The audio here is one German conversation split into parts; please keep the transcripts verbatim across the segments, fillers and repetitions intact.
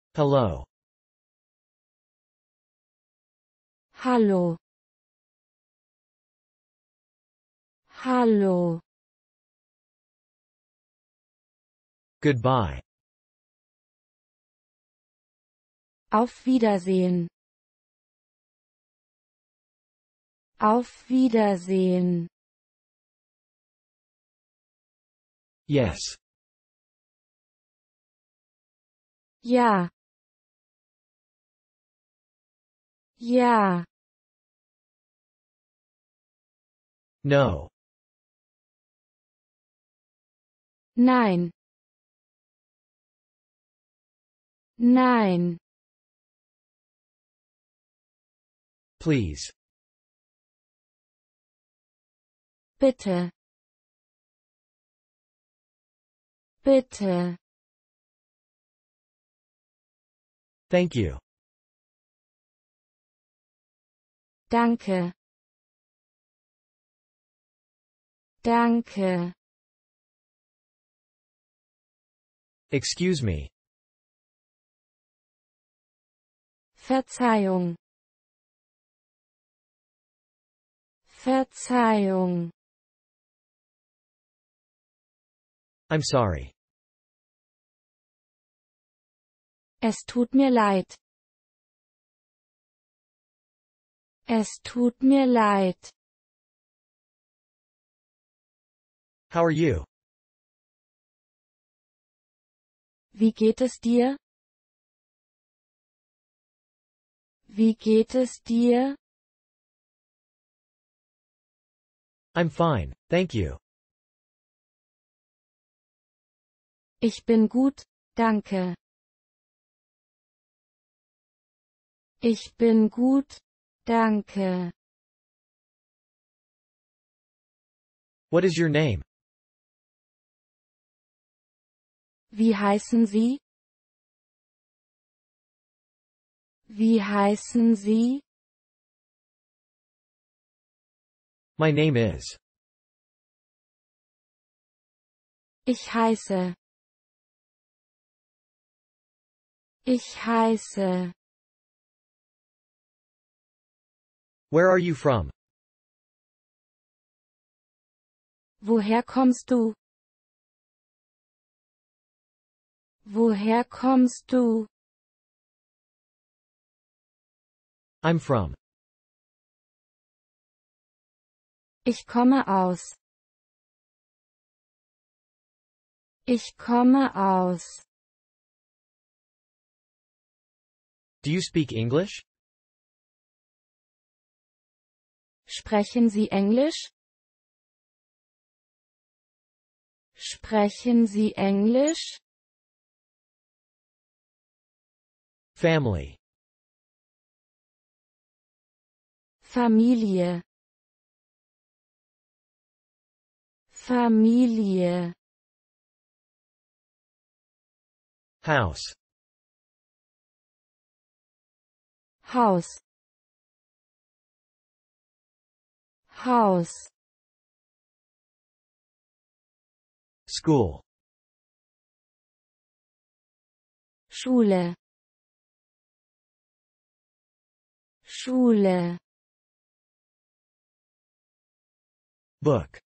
Hello. Hallo. Hallo. Goodbye. Auf Wiedersehen. Auf Wiedersehen. Yes. Ja. Ja. No. Nein. Nein. Please. Bitte. Bitte. Thank you. Danke. Danke. Excuse me. Verzeihung. Verzeihung. I'm sorry. Es tut mir leid. Es tut mir leid. How are you? Wie geht es dir? Wie geht es dir? I'm fine, thank you. Ich bin gut, danke. Ich bin gut, danke. What is your name? Wie heißen Sie? Wie heißen Sie? My name is. Ich heiße. Ich heiße. Where are you from? Woher kommst du? Woher kommst du? I'm from. Ich komme aus. Ich komme aus. Do you speak English? Sprechen Sie Englisch? Sprechen Sie Englisch? Family. Familie. Familie. House. Haus. Haus. School. Schule. Schule. Book.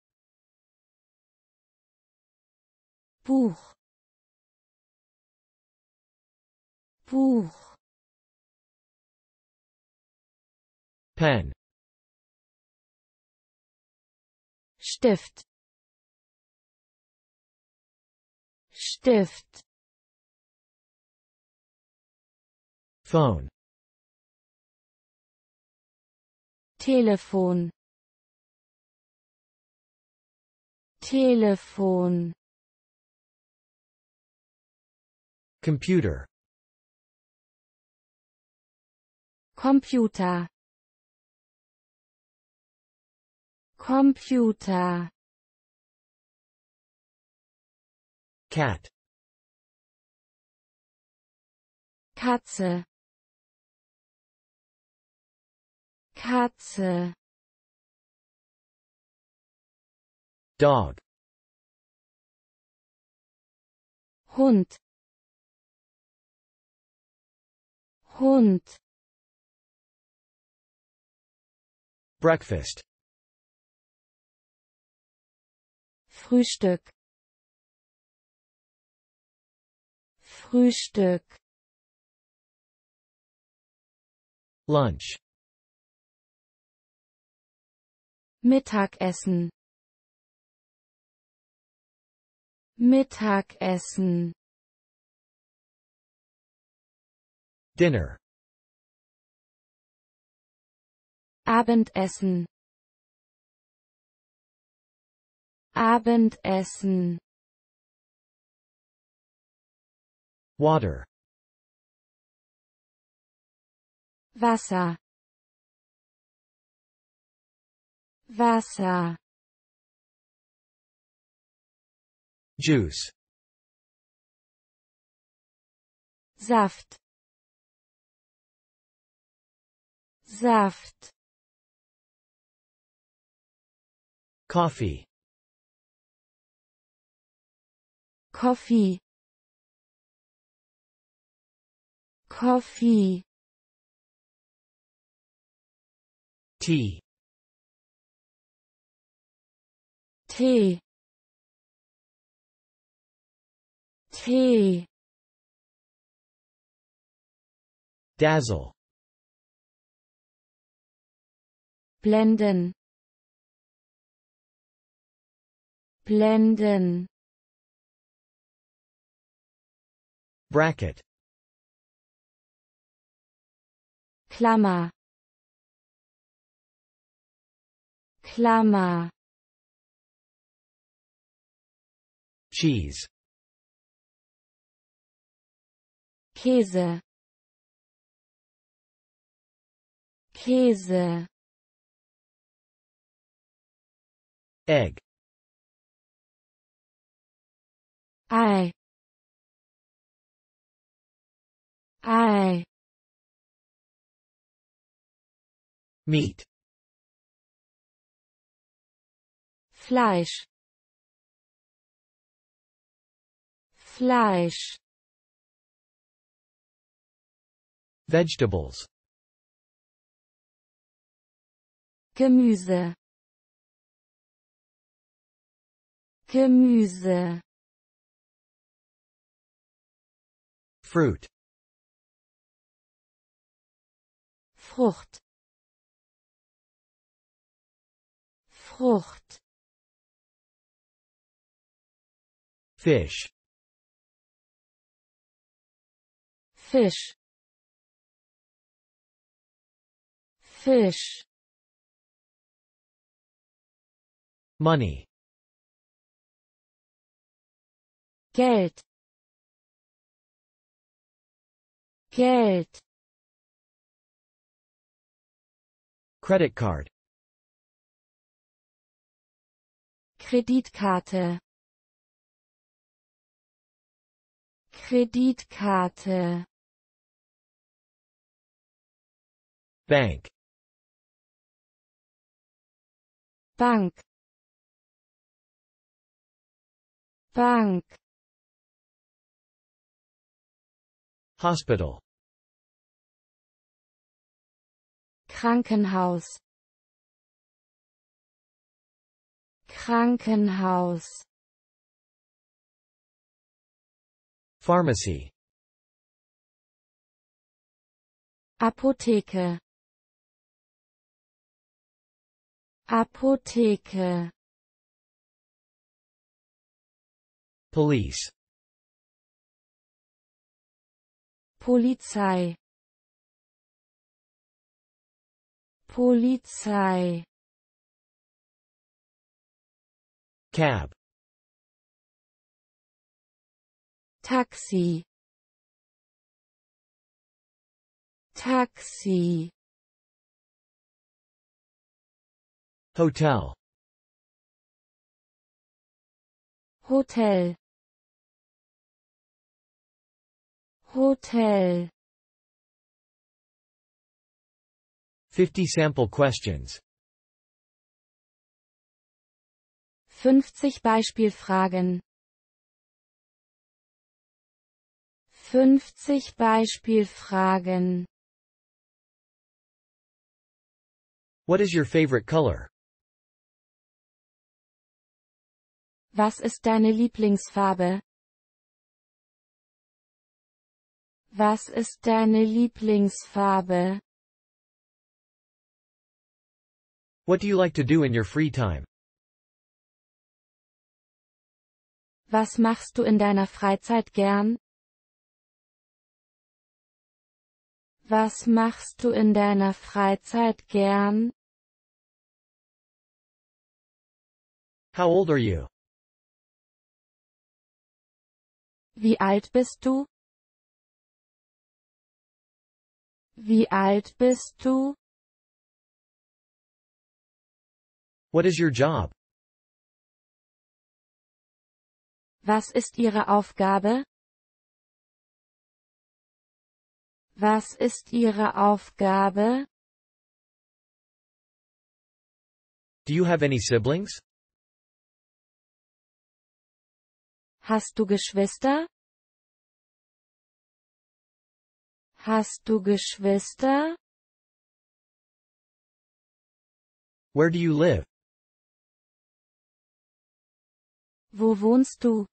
Buch. Buch. Pen. Stift. Stift. Phone. Telefon. Telefon. Computer. Computer. Computer. Cat. Katze. Katze. Dog. Hund. Hund, breakfast, Frühstück, Frühstück, lunch, Mittagessen, Mittagessen, dinner, Abendessen, Abendessen, water, Wasser, Wasser, juice, Saft, Saft, coffee, Coffee, Coffee, tea, Tee, Tee, dazzle, blenden, blenden, bracket, Klammer, Klammer, cheese, Käse, Käse, egg, Ei, Ei, meat, Fleisch, Fleisch, vegetables, Gemüse, Gemüse, fruit, Frucht, Frucht, fish, Fisch, Fisch, money, Geld, Geld, credit card, Kreditkarte, Kreditkarte, bank, Bank, Bank, hospital, Krankenhaus, Krankenhaus, pharmacy, Apotheke, Apotheke, police, Polizei, Polizei, cab, Taxi, Taxi, hotel, Hotel, Hotel, fifty sample questions, fünfzig Beispielfragen, fünfzig Beispielfragen. What is your favorite color? Was ist deine Lieblingsfarbe? Was ist deine Lieblingsfarbe? What do you like to do in your free time? Was machst du in deiner Freizeit gern? Was machst du in deiner Freizeit gern? How old are you? Wie alt bist du? Wie alt bist du? What is your job? Was ist Ihre Aufgabe? Was ist Ihre Aufgabe? Do you have any siblings? Hast du Geschwister? Hast du Geschwister? Where do you live? Wo wohnst du?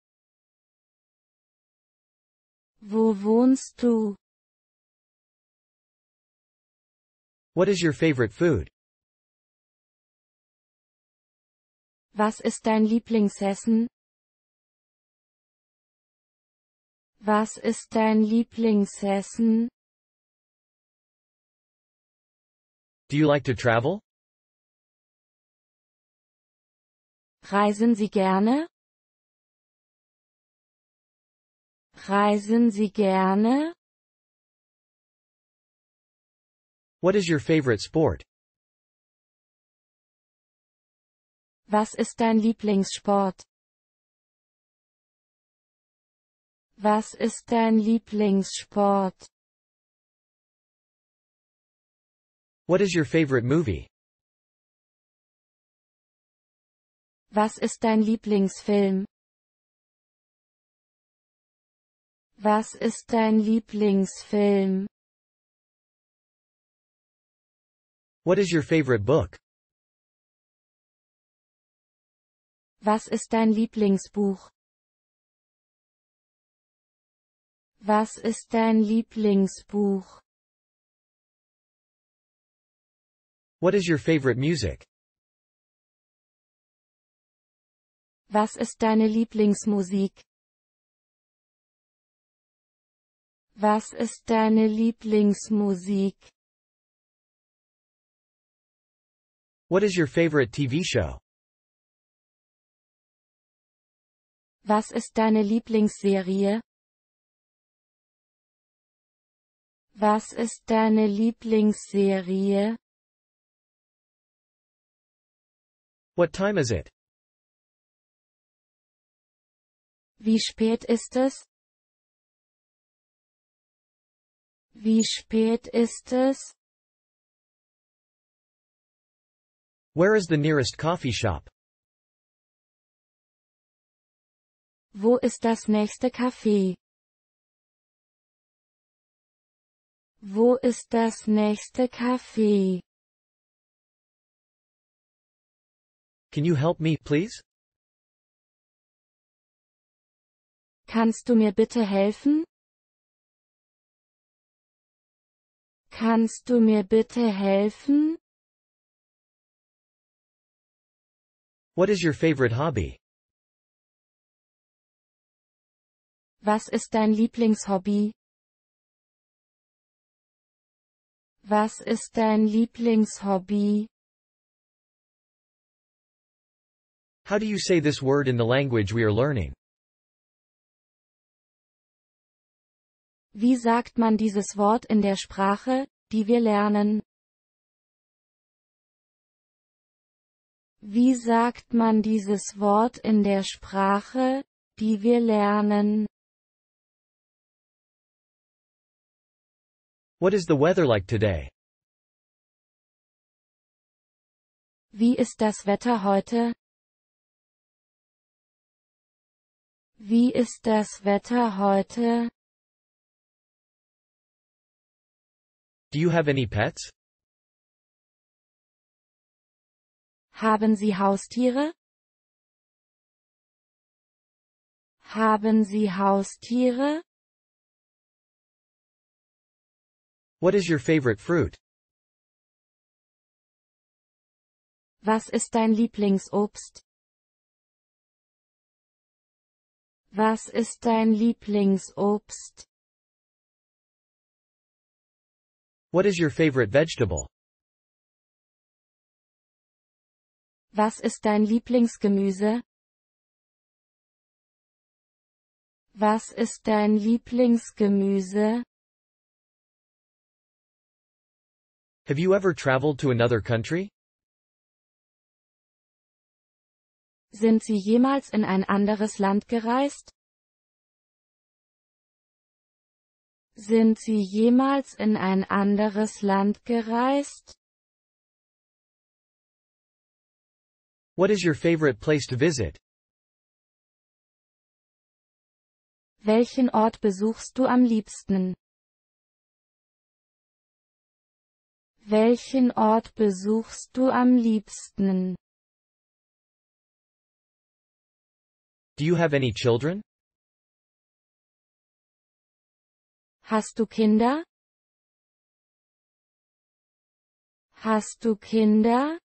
Wo wohnst du? What is your favorite food? Was ist dein Lieblingsessen? Was ist dein Lieblingsessen? Do you like to travel? Reisen Sie gerne? Reisen Sie gerne? What is your favorite sport? Was ist dein Lieblingssport? Was ist dein Lieblingssport? What is your favorite movie? Was ist dein Lieblingsfilm? Was ist dein Lieblingsfilm? What is your favorite book? Was ist dein Lieblingsbuch? Was ist dein Lieblingsbuch? What is your favorite music? Was ist deine Lieblingsmusik? Was ist deine Lieblingsmusik? What is your favorite T V show? Was ist deine Lieblingsserie? Was ist deine Lieblingsserie? What time is it? Wie spät ist es? Wie spät ist es? Where is the nearest coffee shop? Wo ist das nächste Café? Wo ist das nächste Café? Can you help me, please? Kannst du mir bitte helfen? Kannst du mir bitte helfen? What is your favorite hobby? Was ist dein Lieblingshobby? Was ist dein Lieblingshobby? How do you say this word in the language we are learning? Wie sagt man dieses Wort in der Sprache, die wir lernen? Wie sagt man dieses Wort in der Sprache, die wir lernen? What is the weather like today? Wie ist das Wetter heute? Wie ist das Wetter heute? Do you have any pets? Haben Sie Haustiere? Haben Sie Haustiere? What is your favorite fruit? Was ist dein Lieblingsobst? Was ist dein Lieblingsobst? What is your favorite vegetable? Was ist dein Lieblingsgemüse? Was ist dein Lieblingsgemüse? Have you ever traveled to another country? Sind Sie jemals in ein anderes Land gereist? Sind Sie jemals in ein anderes Land gereist? What is your favorite place to visit? Welchen Ort besuchst du am liebsten? Welchen Ort besuchst du am liebsten? Do you have any children? Hast du Kinder? Hast du Kinder?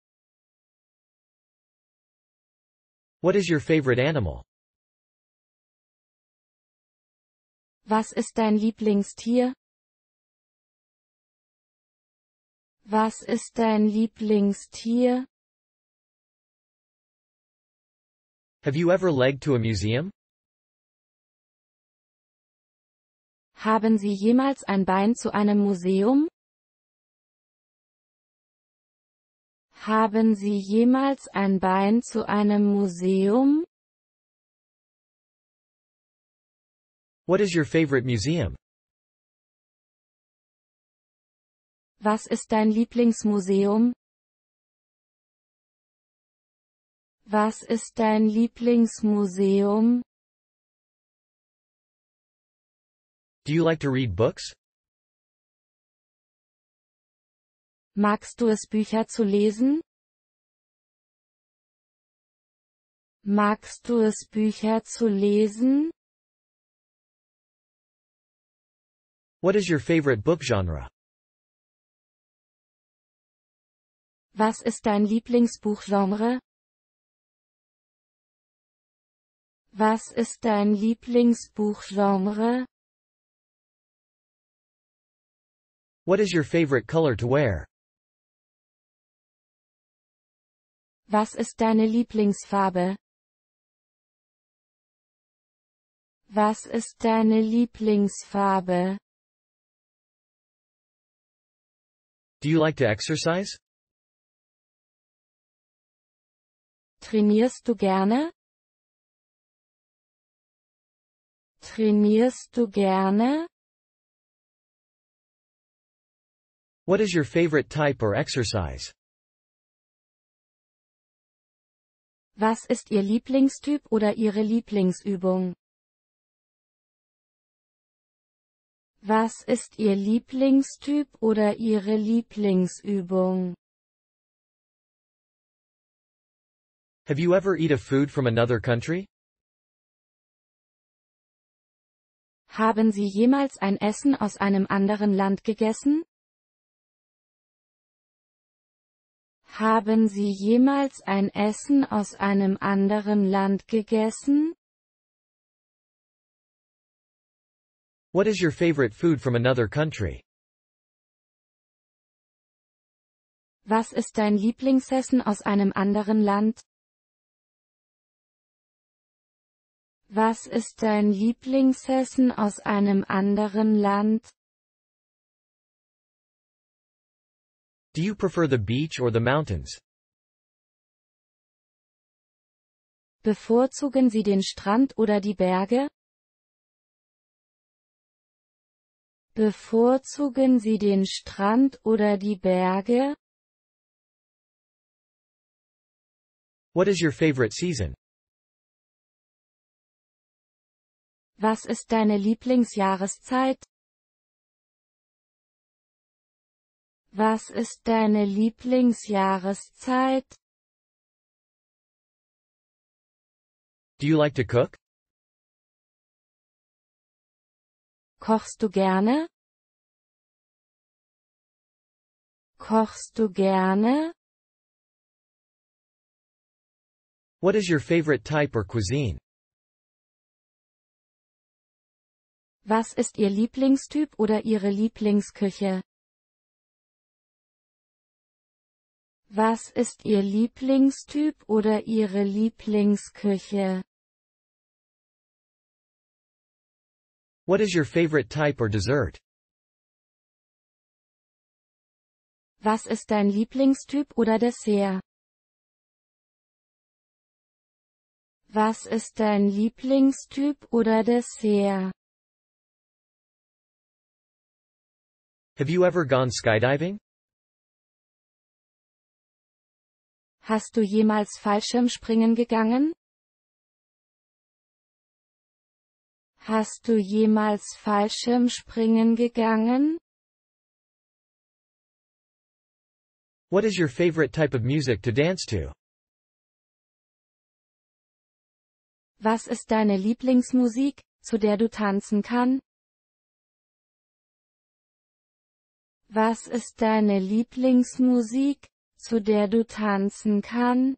What is your favorite animal? Was ist dein Lieblingstier? Was ist dein Lieblingstier? Have you ever legged to a museum? Haben Sie jemals ein Bein zu einem Museum? Haben Sie jemals ein Bein zu einem Museum? What is your favorite museum? Was ist dein Lieblingsmuseum? Was ist dein Lieblingsmuseum? Do you like to read books? Magst du es, Bücher zu lesen? Magst du es, Bücher zu lesen? What is your favorite book genre? Was ist dein Lieblingsbuchgenre? Was ist dein Lieblingsbuchgenre? What is your favorite color to wear? Was ist deine Lieblingsfarbe? Was ist deine Lieblingsfarbe? Do you like to exercise? Trainierst du gerne? Trainierst du gerne? What is your favorite type or exercise? Was ist Ihr Lieblingstyp oder Ihre Lieblingsübung? Was ist Ihr Lieblingstyp oder Ihre Lieblingsübung? Have you ever eaten food from another country? Haben Sie jemals ein Essen aus einem anderen Land gegessen? Haben Sie jemals ein Essen aus einem anderen Land gegessen? What is your favorite food from another country? Was ist dein Lieblingsessen aus einem anderen Land? Was ist dein Lieblingsessen aus einem anderen Land? Do you prefer the beach or the mountains? Bevorzugen Sie den Strand oder die Berge? Bevorzugen Sie den Strand oder die Berge? What is your favorite season? Was ist deine Lieblingsjahreszeit? Was ist deine Lieblingsjahreszeit? Do you like to cook? Kochst du gerne? Kochst du gerne? What is your favorite type or cuisine? Was ist Ihr Lieblingstyp oder Ihre Lieblingsküche? Was ist Ihr Lieblingstyp oder Ihre Lieblingsküche? What is your favorite type or dessert? Was ist dein Lieblingstyp oder Dessert? Was ist dein Lieblingstyp oder Dessert? Have you ever gone skydiving? Hast du jemals Fallschirmspringen gegangen? Hast du jemals Fallschirmspringen gegangen? What is your favorite type of music to dance to? Was ist deine Lieblingsmusik, zu der du tanzen kannst? Was ist deine Lieblingsmusik, zu der du tanzen kannst?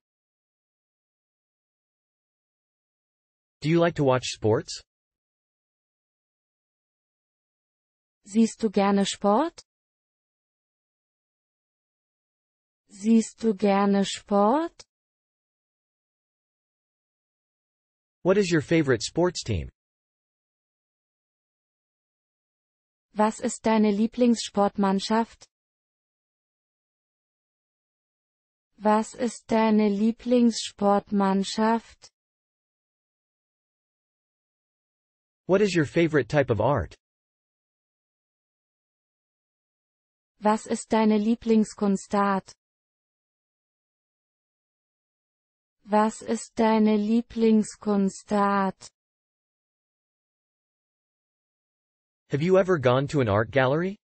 Do you like to watch sports? Siehst du gerne Sport? Siehst du gerne Sport? What is your favorite sports team? Was ist deine Lieblingssportmannschaft? Was ist deine Lieblingssportmannschaft? What is your favorite type of art? Was ist deine Lieblingskunstart? Was ist deine Lieblingskunstart? Have you ever gone to an art gallery?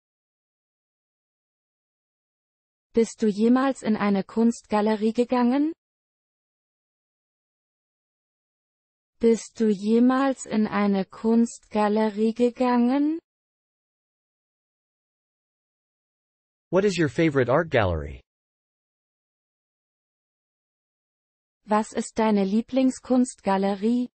Bist du jemals in eine Kunstgalerie gegangen? Bist du jemals in eine Kunstgalerie gegangen? What is your favorite art gallery? Was ist deine Lieblingskunstgalerie?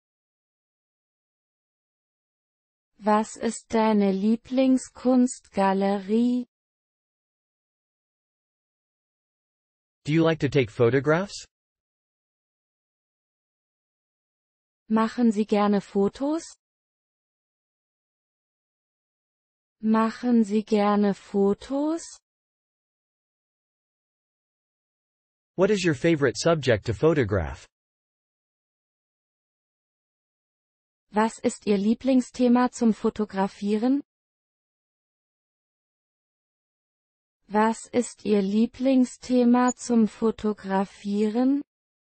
Was ist deine Lieblingskunstgalerie? Do you like to take photographs? Machen Sie gerne Fotos? Machen Sie gerne Fotos? What is your favorite subject to photograph? Was ist Ihr Lieblingsthema zum Fotografieren? Was ist Ihr Lieblingsthema zum Fotografieren?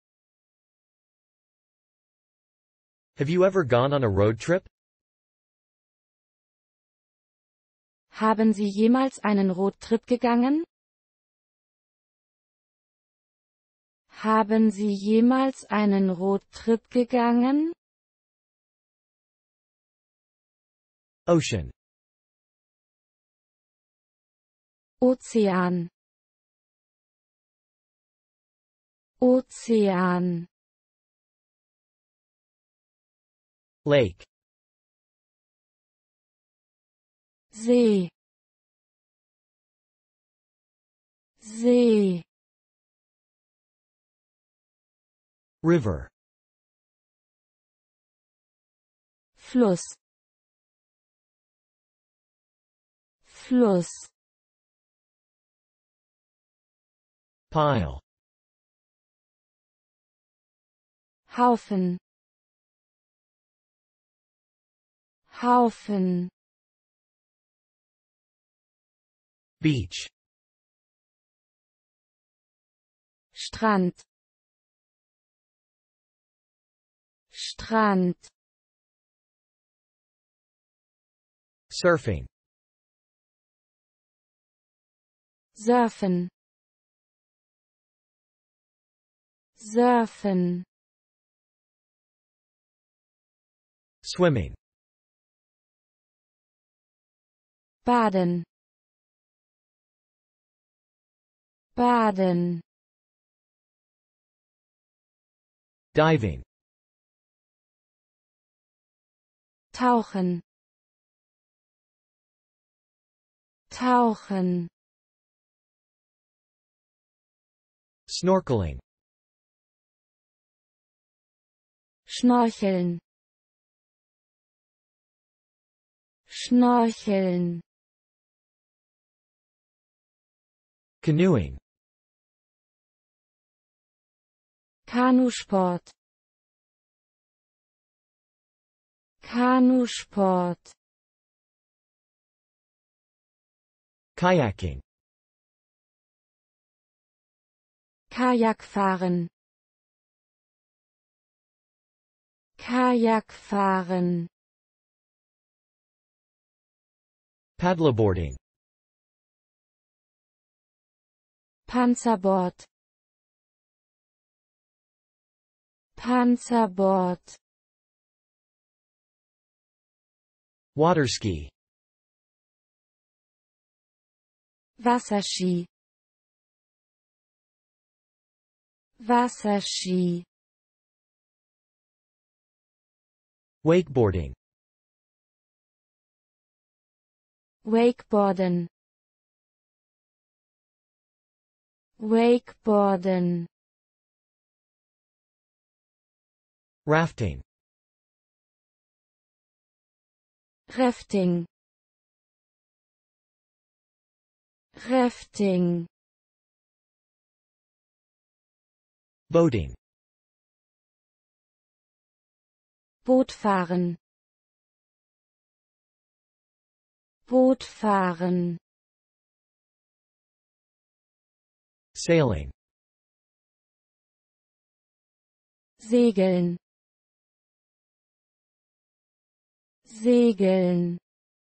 Have you ever gone on a road trip? Haben Sie jemals einen Roadtrip gegangen? Haben Sie jemals einen Roadtrip gegangen? Ocean. Ozean. Ozean. Lake. See. See. River. Fluss. Fluss. Pile. Haufen. Haufen. Beach. Strand. Strand. Surfing. Surfen. Surfen. Swimming. Baden. Baden. Diving. Tauchen. Tauchen. Snorkeling. Schnorcheln. Schnorcheln. Canoeing. Kanusport. Kanusport. Kayaking. Kajakfahren. Kajakfahren. Paddleboarding. Panzerboard. Panzerboard. Waterski. Wasserski. Wasserski. Wakeboarding. Wakeboarden. Wakeboarden. Rafting. Rafting. Rafting. Boating. Bootfahren. Bootfahren. Sailing. Segeln. Segeln.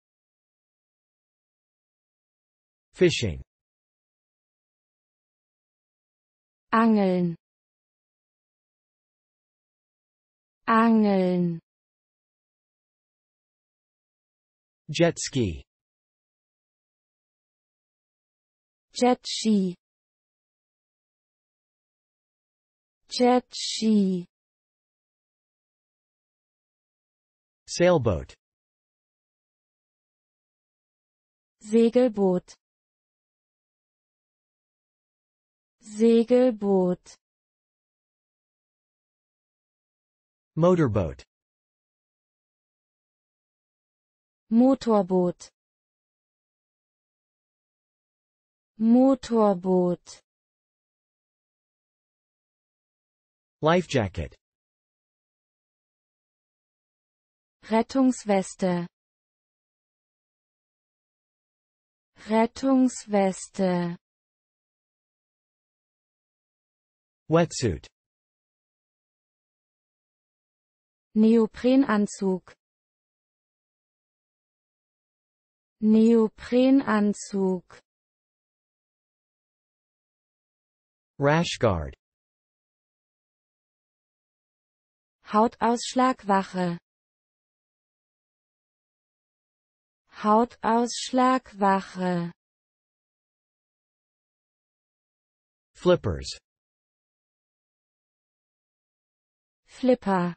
Fishing. Angeln. Angeln. Jet ski. Jet Ski. Jet Ski. Sailboat. Segelboot. Segelboot. Motorboat. Motorboot. Motorboot. Life jacket. Rettungsweste. Rettungsweste. Wetsuit. Neoprenanzug. Neoprenanzug. Rash guard. Hautausschlagwache. Hautausschlagwache. Flippers. Flipper.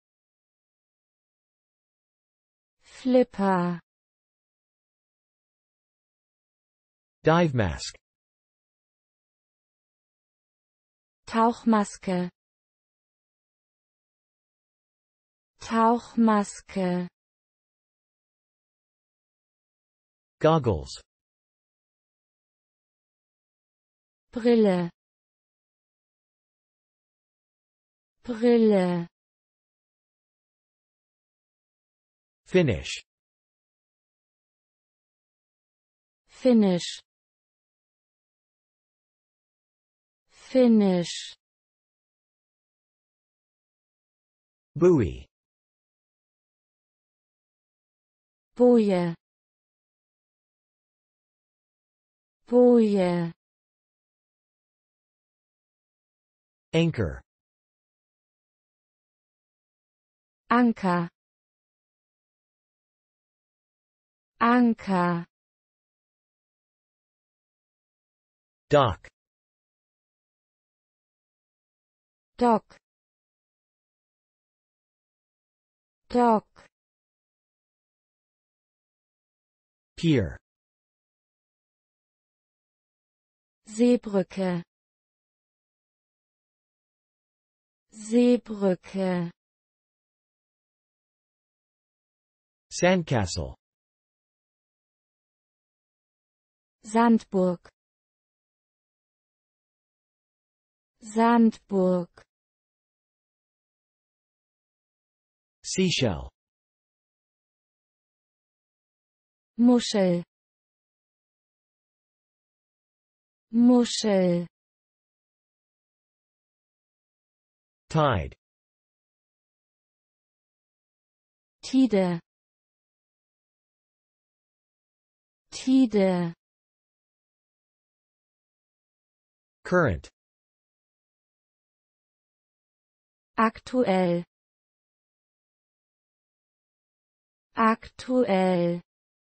Flipper. Dive mask. Tauchmaske. Tauchmaske. Goggles. Brille. Brille. Finish. Finish. Finish. Buoy. Boje. Boje. Anchor. Anker. Anker. Dock. Dock. Dock. Pier. Seebrücke. Seebrücke. Sandcastle. Sandburg. Sandburg. Seashell. Muschel. Muschel. Tide. Tide. Tide. Current. Aktuell. Aktuell.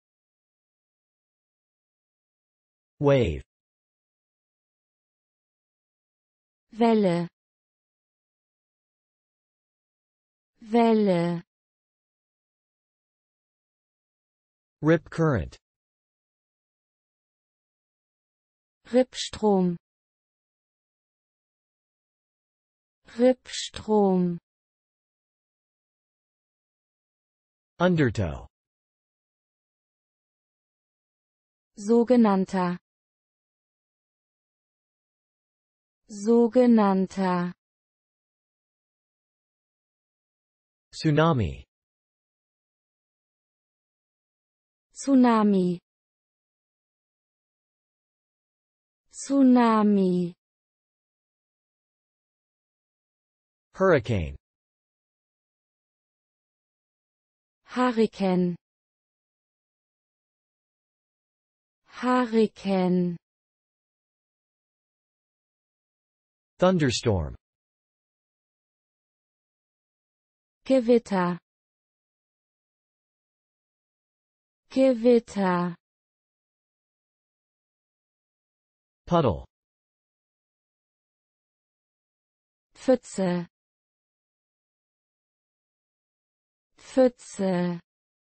Wave. Welle. Welle. Rip current. Rippstrom. Rippstrom. Undertow. Sogenannter. Sogenannter. Tsunami. Tsunami. Tsunami. Hurricane. Hurrikan. Hurrikan. Thunderstorm. Gewitter. Gewitter. Puddle. Pfütze. Pfütze.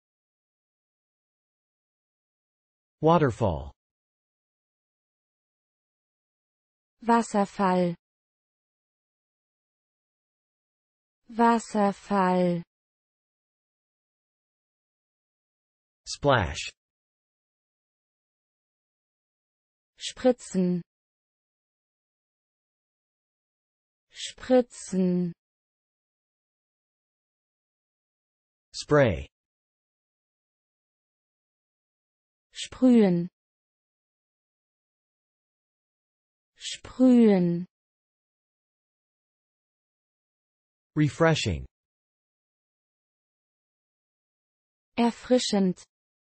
Waterfall. Wasserfall. Wasserfall. Splash. Spritzen. Spritzen. Spray. Sprühen. Sprühen. Refreshing. Erfrischend.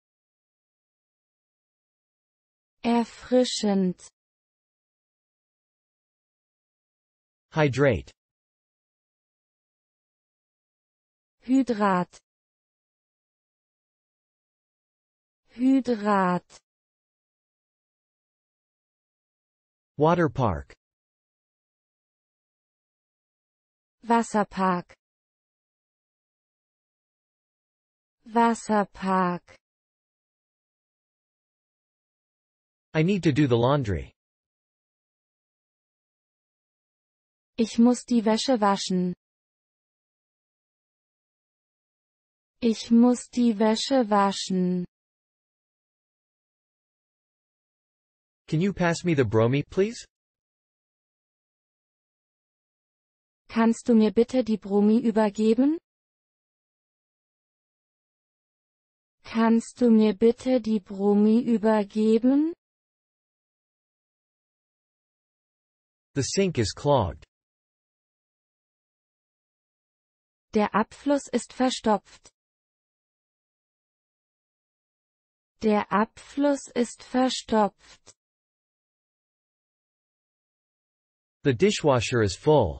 Erfrischend. Hydrate. Hydrat. Hydrat. Water park. Wasserpark. Wasserpark. I need to do the laundry. Ich muss die Wäsche waschen. Ich muss die Wäsche waschen. Can you pass me the bromie, please? Kannst du mir bitte die Bromie übergeben? Kannst du mir bitte die Bromie übergeben? The sink is clogged. Der Abfluss ist verstopft. Der Abfluss ist verstopft. The dishwasher is full.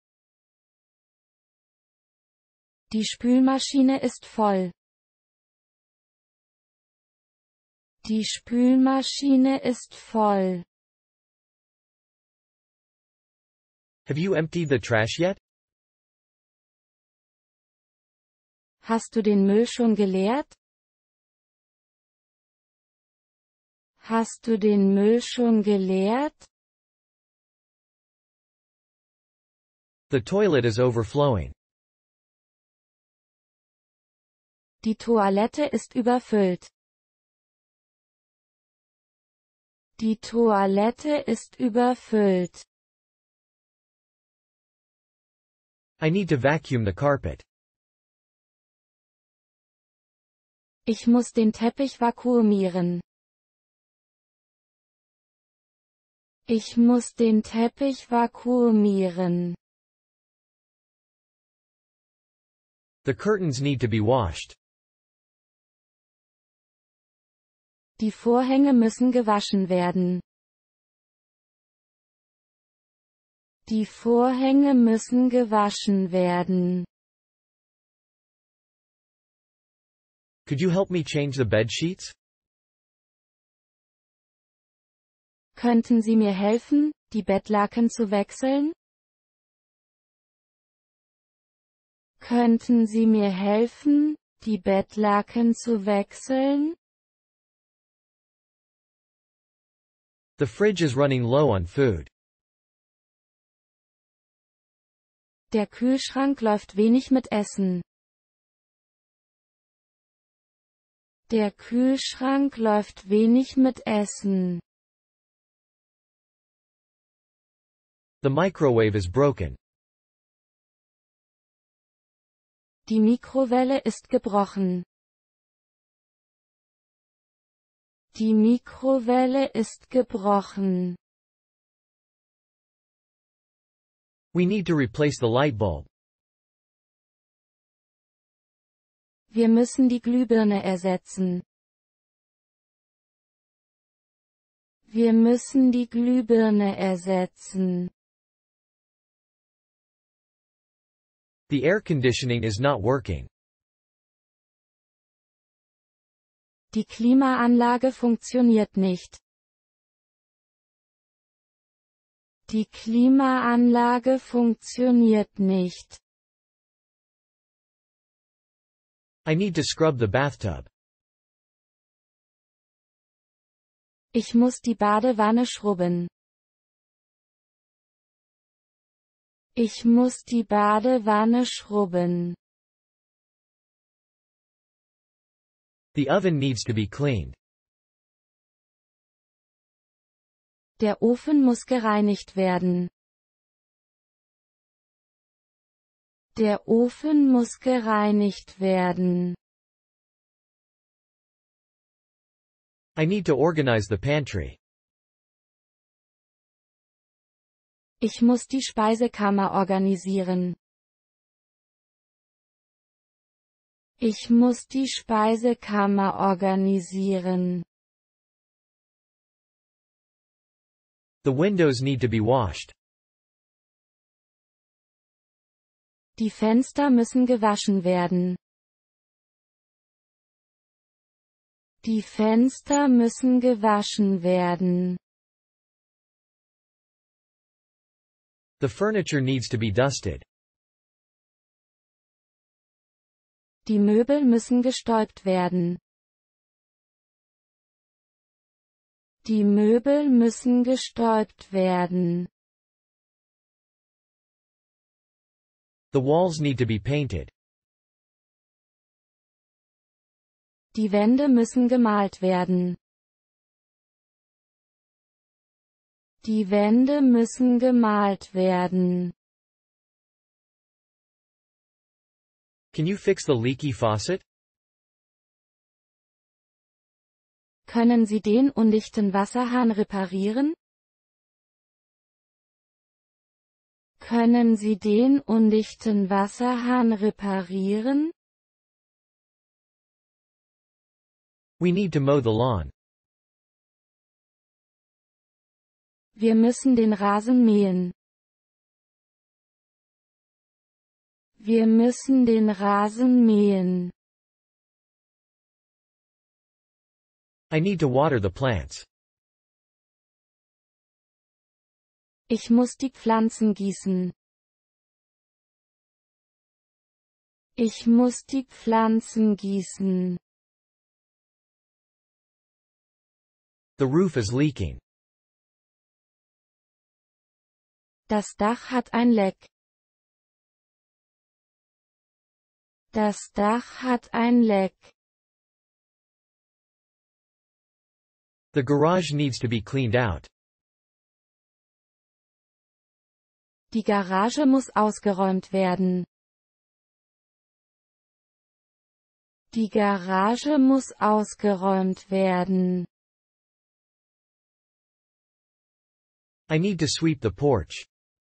Die Spülmaschine ist voll. Die Spülmaschine ist voll. Have you emptied the trash yet? Hast du den Müll schon geleert? Hast du den Müll schon geleert? The toilet is overflowing. Die Toilette ist überfüllt. Die Toilette ist überfüllt. I need to vacuum the carpet. Ich muss den Teppich vakuumieren. Ich muss den Teppich vakuumieren. The curtains need to be washed. Die Vorhänge müssen gewaschen werden. Die Vorhänge müssen gewaschen werden. Could you help me change the bed sheets? Könnten Sie mir helfen, die Bettlaken zu wechseln? Könnten Sie mir helfen, die Bettlaken zu wechseln? The fridge is running low on food. Der Kühlschrank läuft wenig mit Essen. Der Kühlschrank läuft wenig mit Essen. The microwave is broken. Die Mikrowelle ist gebrochen. Die Mikrowelle ist gebrochen. We need to replace the light bulb. Wir müssen die Glühbirne ersetzen. Wir müssen die Glühbirne ersetzen. The air conditioning is not working. Die Klimaanlage funktioniert nicht. Die Klimaanlage funktioniert nicht. I need to scrub the bathtub. Ich muss die Badewanne schrubben. Ich muss die Badewanne schrubben. The oven needs to be cleaned. Der Ofen muss gereinigt werden. Der Ofen muss gereinigt werden. I need to organize the pantry. Ich muss die Speisekammer organisieren. Ich muss die Speisekammer organisieren. The windows need to be washed. Die Fenster müssen gewaschen werden. Die Fenster müssen gewaschen werden. The furniture needs to be dusted. Die Möbel müssen gestäubt werden. Die Möbel müssen gestäubt werden. The walls need to be painted. Die Wände müssen gemalt werden. Die Wände müssen gemalt werden. Can you fix the leaky faucet? Können Sie den undichten Wasserhahn reparieren? Können Sie den undichten Wasserhahn reparieren? We need to mow the lawn. Wir müssen den Rasen mähen. Wir müssen den Rasen mähen. I need to water the plants. Ich muss die Pflanzen gießen. Ich muss die Pflanzen gießen. The roof is leaking. Das Dach hat ein Leck. Das Dach hat ein Leck. The garage needs to be cleaned out. Die Garage muss ausgeräumt werden. Die Garage muss ausgeräumt werden. I need to sweep the porch.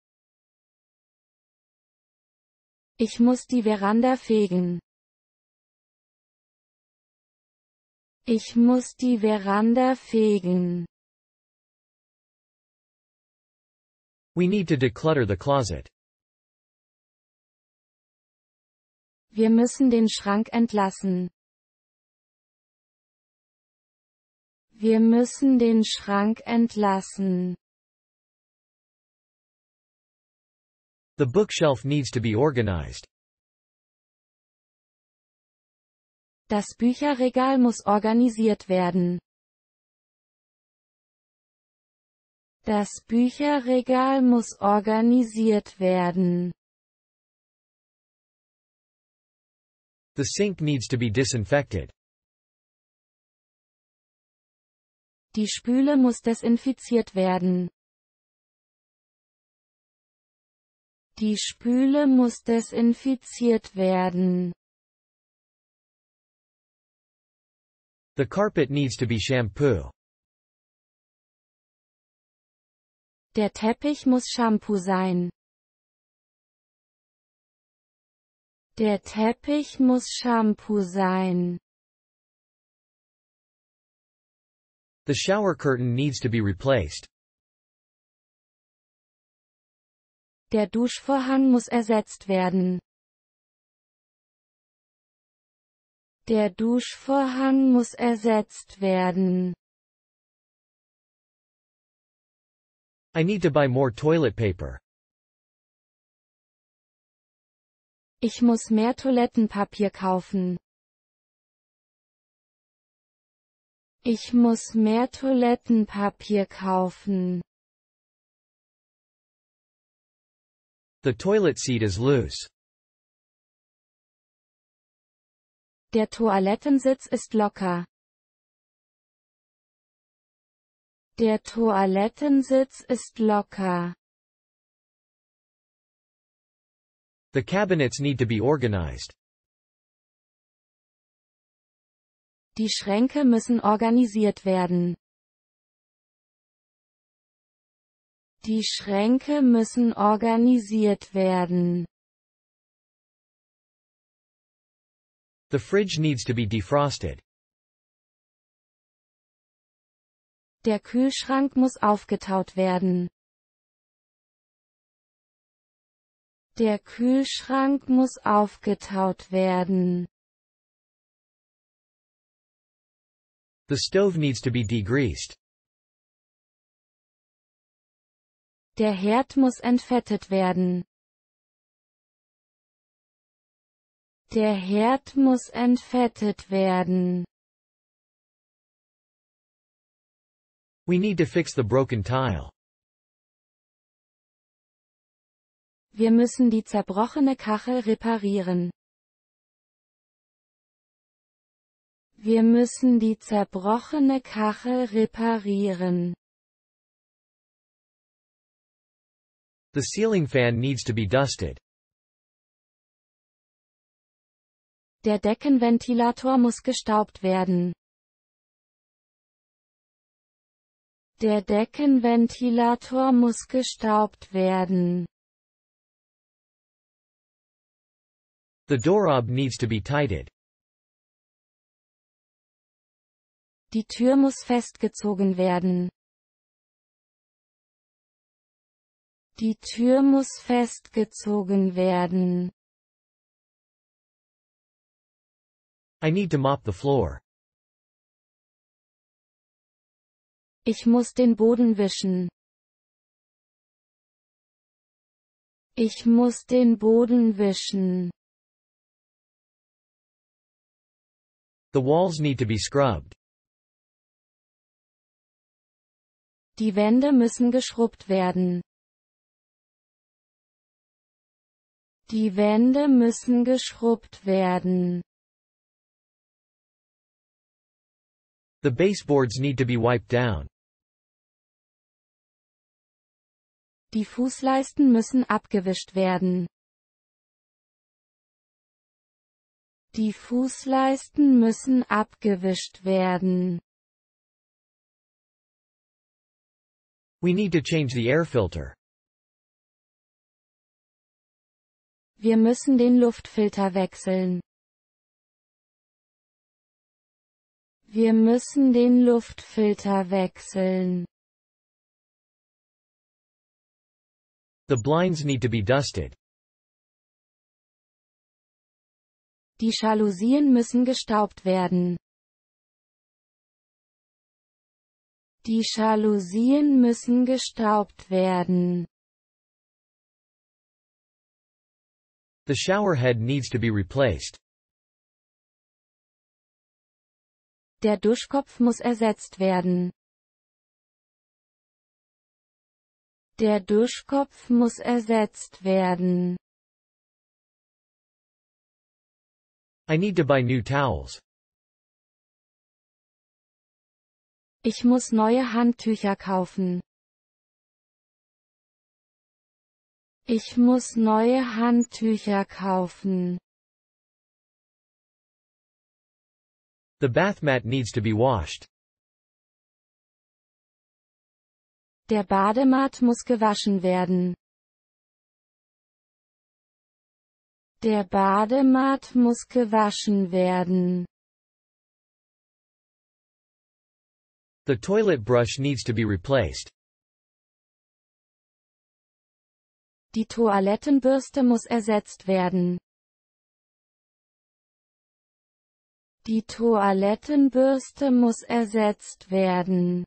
Ich muss die Veranda fegen. Ich muss die Veranda fegen. We need to declutter the closet. Wir müssen den Schrank entlassen. Wir müssen den Schrank entlassen. The bookshelf needs to be organized. Das Bücherregal muss organisiert werden. Das Bücherregal muss organisiert werden. The sink needs to be disinfected. Die Spüle muss desinfiziert werden. Die Spüle muss desinfiziert werden. The carpet needs to be shampoo. Der Teppich muss Shampoo sein. Der Teppich muss Shampoo sein. The shower curtain needs to be replaced. Der Duschvorhang muss ersetzt werden. Der Duschvorhang muss ersetzt werden. I need to buy more toilet paper. Ich muss mehr Toilettenpapier kaufen. Ich muss mehr Toilettenpapier kaufen. The toilet seat is loose. Der Toilettensitz ist locker. Der Toilettensitz ist locker. The cabinets need to be organized. Die Schränke müssen organisiert werden. Die Schränke müssen organisiert werden. The fridge needs to be defrosted. Der Kühlschrank muss aufgetaut werden. Der Kühlschrank muss aufgetaut werden. The stove needs to be degreased. Der Herd muss entfettet werden. Der Herd muss entfettet werden. We need to fix the broken tile. Wir müssen die zerbrochene Kachel reparieren. Wir müssen die zerbrochene Kachel reparieren. The ceiling fan needs to be dusted. Der Deckenventilator muss gestaubt werden. Der Deckenventilator muss gestaubt werden. The doorknob needs to be tightened. Die Tür muss festgezogen werden. Die Tür muss festgezogen werden. I need to mop the floor. Ich muss den Boden wischen. Ich muss den Boden wischen. The walls need to be scrubbed. Die Wände müssen geschrubbt werden. Die Wände müssen geschrubbt werden. The baseboards need to be wiped down. Die Fußleisten müssen abgewischt werden. Die Fußleisten müssen abgewischt werden. We need to change the air filter. Wir müssen den Luftfilter wechseln. Wir müssen den Luftfilter wechseln. The blinds need to be dusted. Die Jalousien müssen gestaubt werden. Die Jalousien müssen gestaubt werden. The shower head needs to be replaced. Der Duschkopf muss ersetzt werden. Der Duschkopf muss ersetzt werden. I need to buy new towels. Ich muss neue Handtücher kaufen. Ich muss neue Handtücher kaufen. The bath mat needs to be washed. Der Bademat muss gewaschen werden. Der Bademat muss gewaschen werden. The toilet brush needs to be replaced. Die Toilettenbürste muss ersetzt werden. Die Toilettenbürste muss ersetzt werden.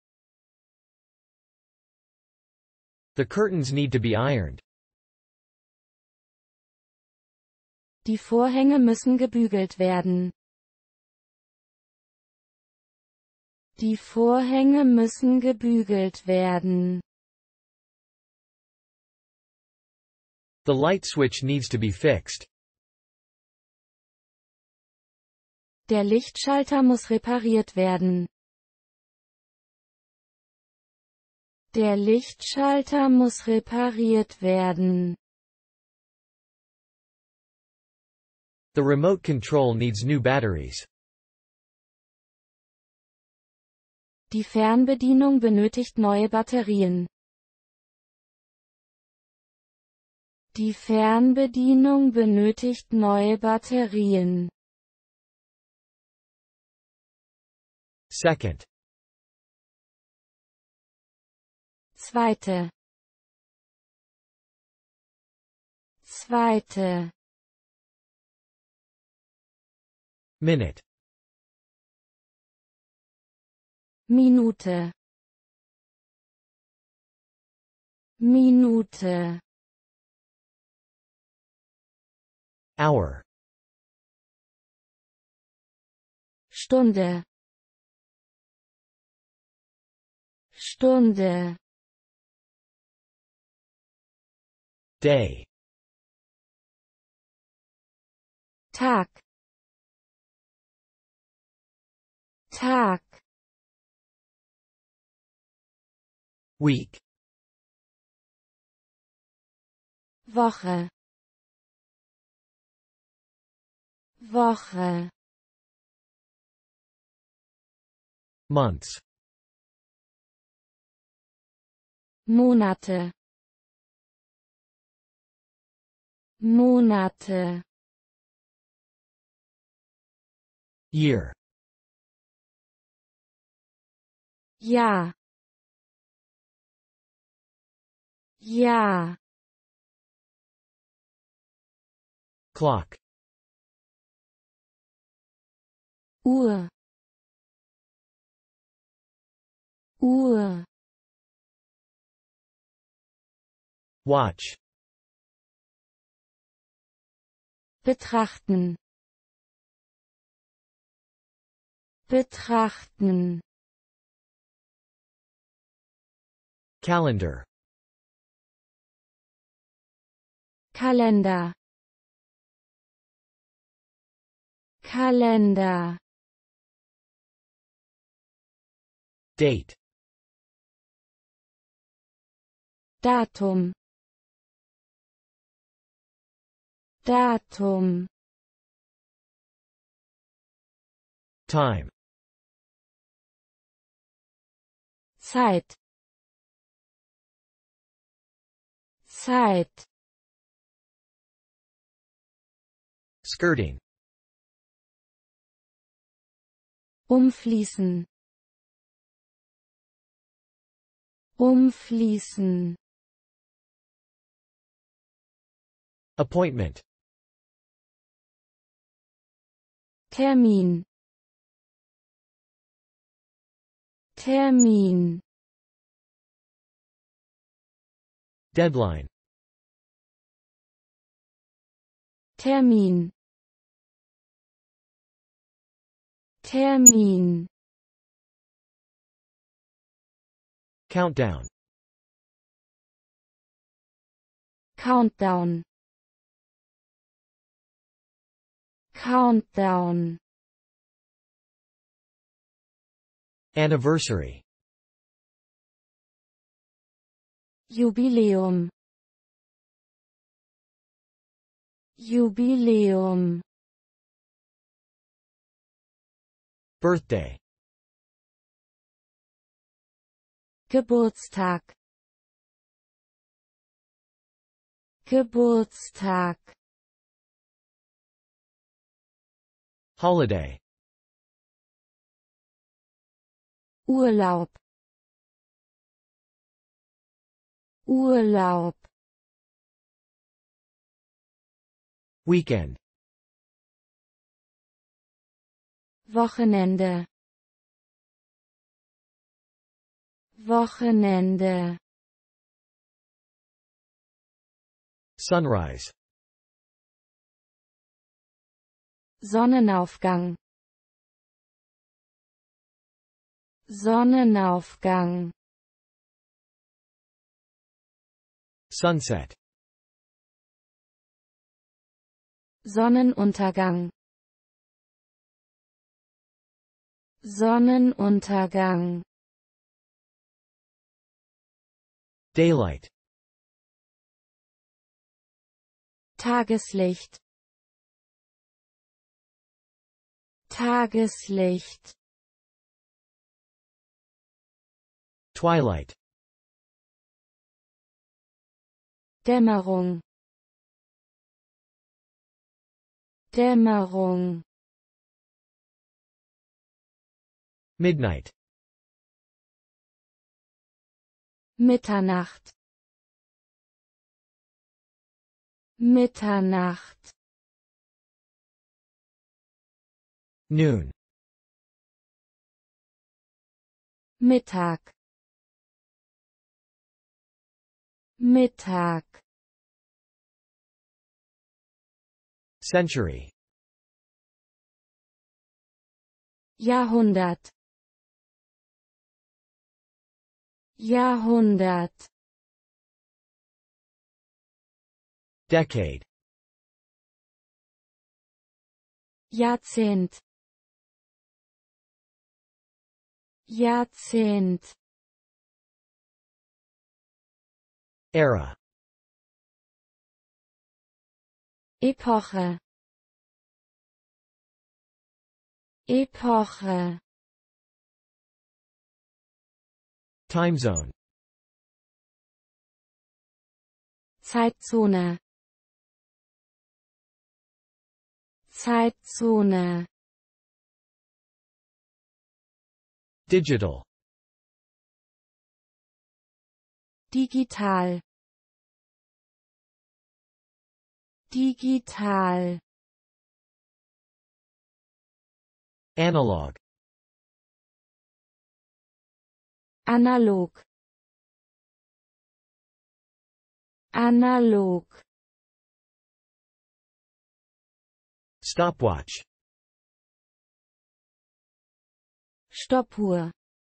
The curtains need to be ironed. Die Vorhänge müssen gebügelt werden. Die Vorhänge müssen gebügelt werden. The light switch needs to be fixed. Der Lichtschalter muss repariert werden. Der Lichtschalter muss repariert werden. The remote control needs new batteries. Die Fernbedienung benötigt neue Batterien. Die Fernbedienung benötigt neue Batterien. Second. Zweite. Zweite. Minute. Minute. Minute. Hour. Stunde. Stunde. Day. Tag. Tag. Week. Woche. Woche. Months. Monate. Monate. Year. Ja. Ja. Clock. Uhr, Uhr, Watch. betrachten, betrachten, Calendar. Kalender, Kalender, Date. Datum, Datum, Time. Zeit, Zeit, Skirting. umfließen, umfließen, Appointment. Termin, Termin, Deadline. Termin, Termin, Countdown. Countdown, Countdown, Anniversary. Jubiläum, Jubiläum, Birthday. Geburtstag, Geburtstag, Holiday. Urlaub, Urlaub, Weekend. Wochenende, Wochenende, Sunrise. Sonnenaufgang, Sonnenaufgang, Sunset. Sonnenuntergang, Sonnenuntergang, Daylight. Tageslicht, Tageslicht, Twilight. Dämmerung, Dämmerung, Midnight. Mitternacht, Mitternacht, Noon. Mittag, Mittag, Century. Jahrhundert, Jahrhundert, Decade. Jahrzehnt, Jahrzehnt, Era. Epoche, Epoche, Time zone. Zeitzone, Zeitzone, Digital. digital, digital, Analog. Analog. Analog. Stopwatch. Stoppuhr.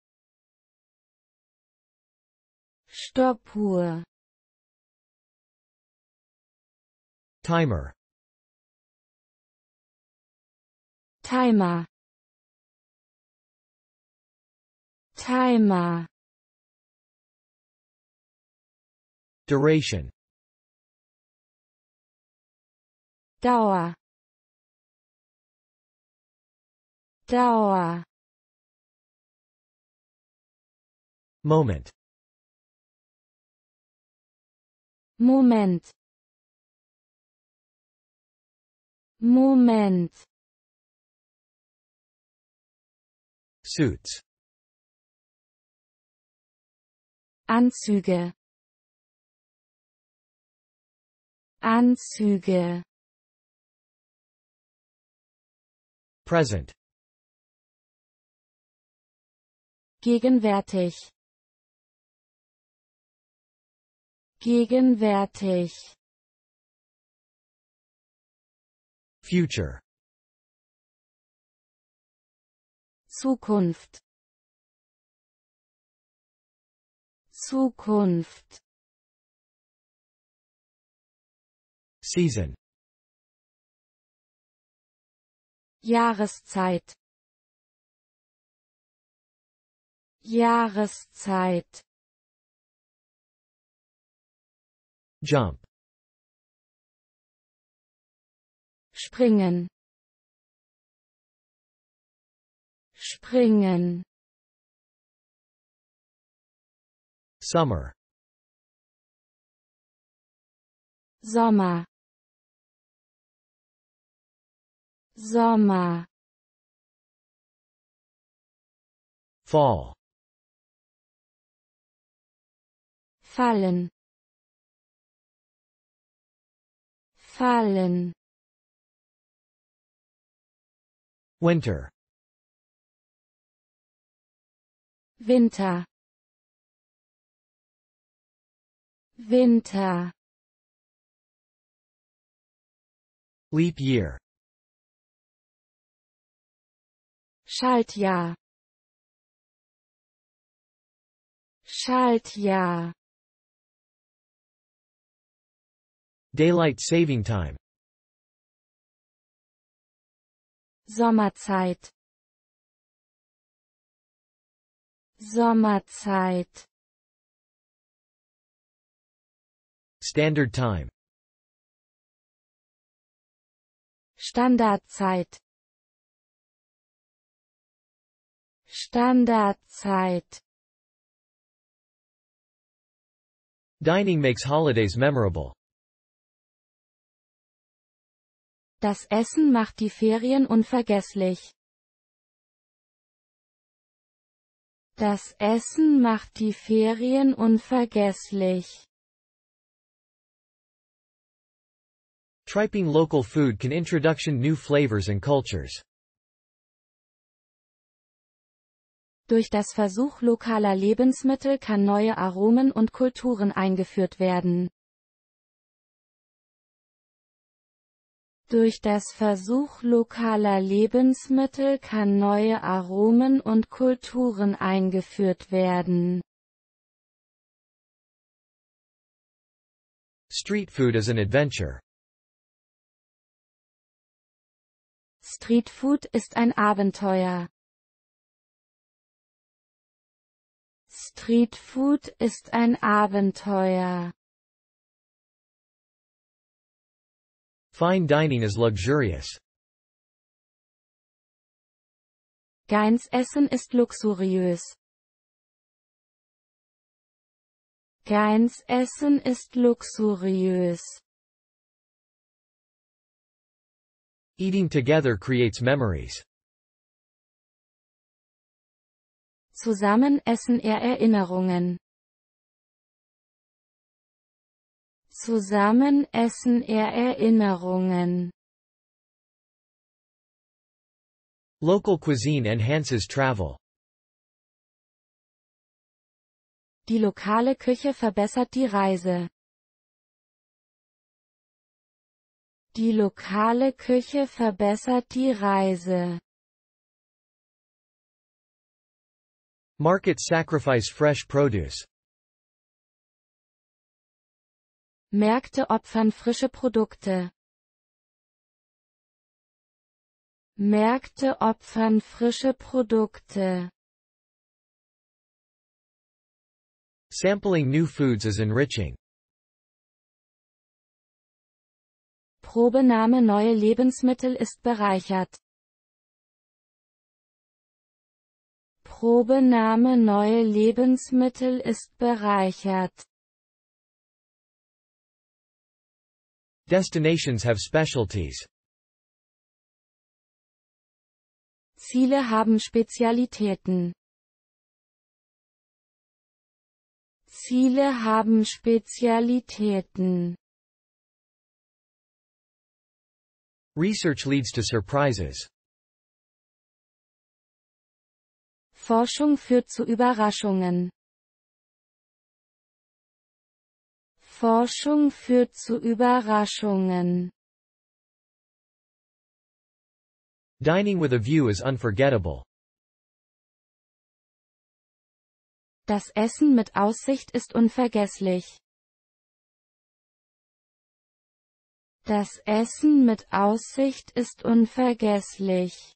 Stoppuhr. Timer. Timer. Timer. Duration. Dauer. Dauer. Moment. Moment. Moment. Suits. Anzüge. Anzüge. Present. Gegenwärtig. Gegenwärtig. Future. Zukunft. Zukunft. Season. Jahreszeit. Jahreszeit. Jump. Springen. Springen. Summer. Sommer. Sommer. Fall. Fallen. Fallen. Winter. Winter. Winter. Leap year. Schaltjahr. Schaltjahr. Daylight saving time. Sommerzeit. Sommerzeit. Standard time. Standardzeit. Standardzeit. Dining makes holidays memorable. Das Essen macht die Ferien unvergesslich. Das Essen macht die Ferien unvergesslich. Trying local food can introduction new flavors and cultures. Durch das Versuch lokaler Lebensmittel kann neue Aromen und Kulturen eingeführt werden. Durch das Versuch lokaler Lebensmittel kann neue Aromen und Kulturen eingeführt werden. Street food is an adventure. Streetfood ist ein Abenteuer. Streetfood ist ein Abenteuer. Fine dining is luxurious. Geinsessen ist luxuriös. Geinsessen ist luxuriös. Eating together creates memories. Zusammen essen er Erinnerungen. Zusammen essen er Erinnerungen. Local cuisine enhances travel. Die lokale Küche verbessert die Reise. Die lokale Küche verbessert die Reise. Markets sacrifice fresh produce. Märkte opfern frische Produkte. Märkte opfern frische Produkte. Sampling new foods is enriching. Probenahme neue Lebensmittel ist bereichert. Probenahme neue Lebensmittel ist bereichert. Destinations have specialties. Ziele haben Spezialitäten. Ziele haben Spezialitäten. Research leads to surprises. Forschung führt zu Überraschungen. Forschung führt zu Überraschungen. Dining with a view is unforgettable. Das Essen mit Aussicht ist unvergesslich. Das Essen mit Aussicht ist unvergesslich.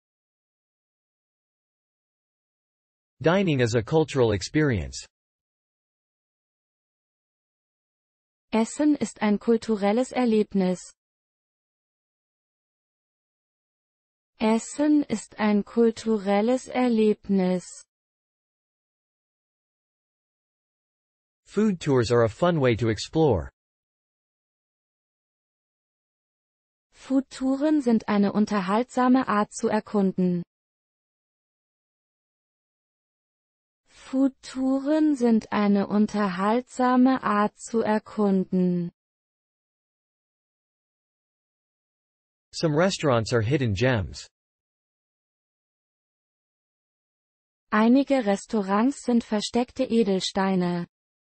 Dining is a cultural experience. Essen ist ein kulturelles Erlebnis. Essen ist ein kulturelles Erlebnis. Food tours are a fun way to explore. Foodtouren sind eine unterhaltsame Art zu erkunden. Foodtouren sind eine unterhaltsame Art zu erkunden. Some restaurants are hidden gems. Einige Restaurants sind versteckte Edelsteine.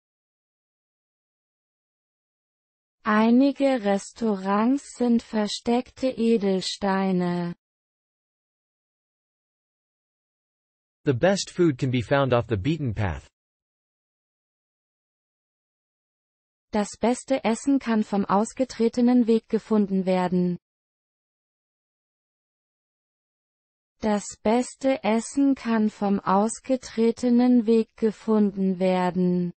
Einige Restaurants sind versteckte Edelsteine. The best food can be found off the beaten path. Das beste Essen kann vom ausgetretenen Weg gefunden werden. Das beste Essen kann vom ausgetretenen Weg gefunden werden.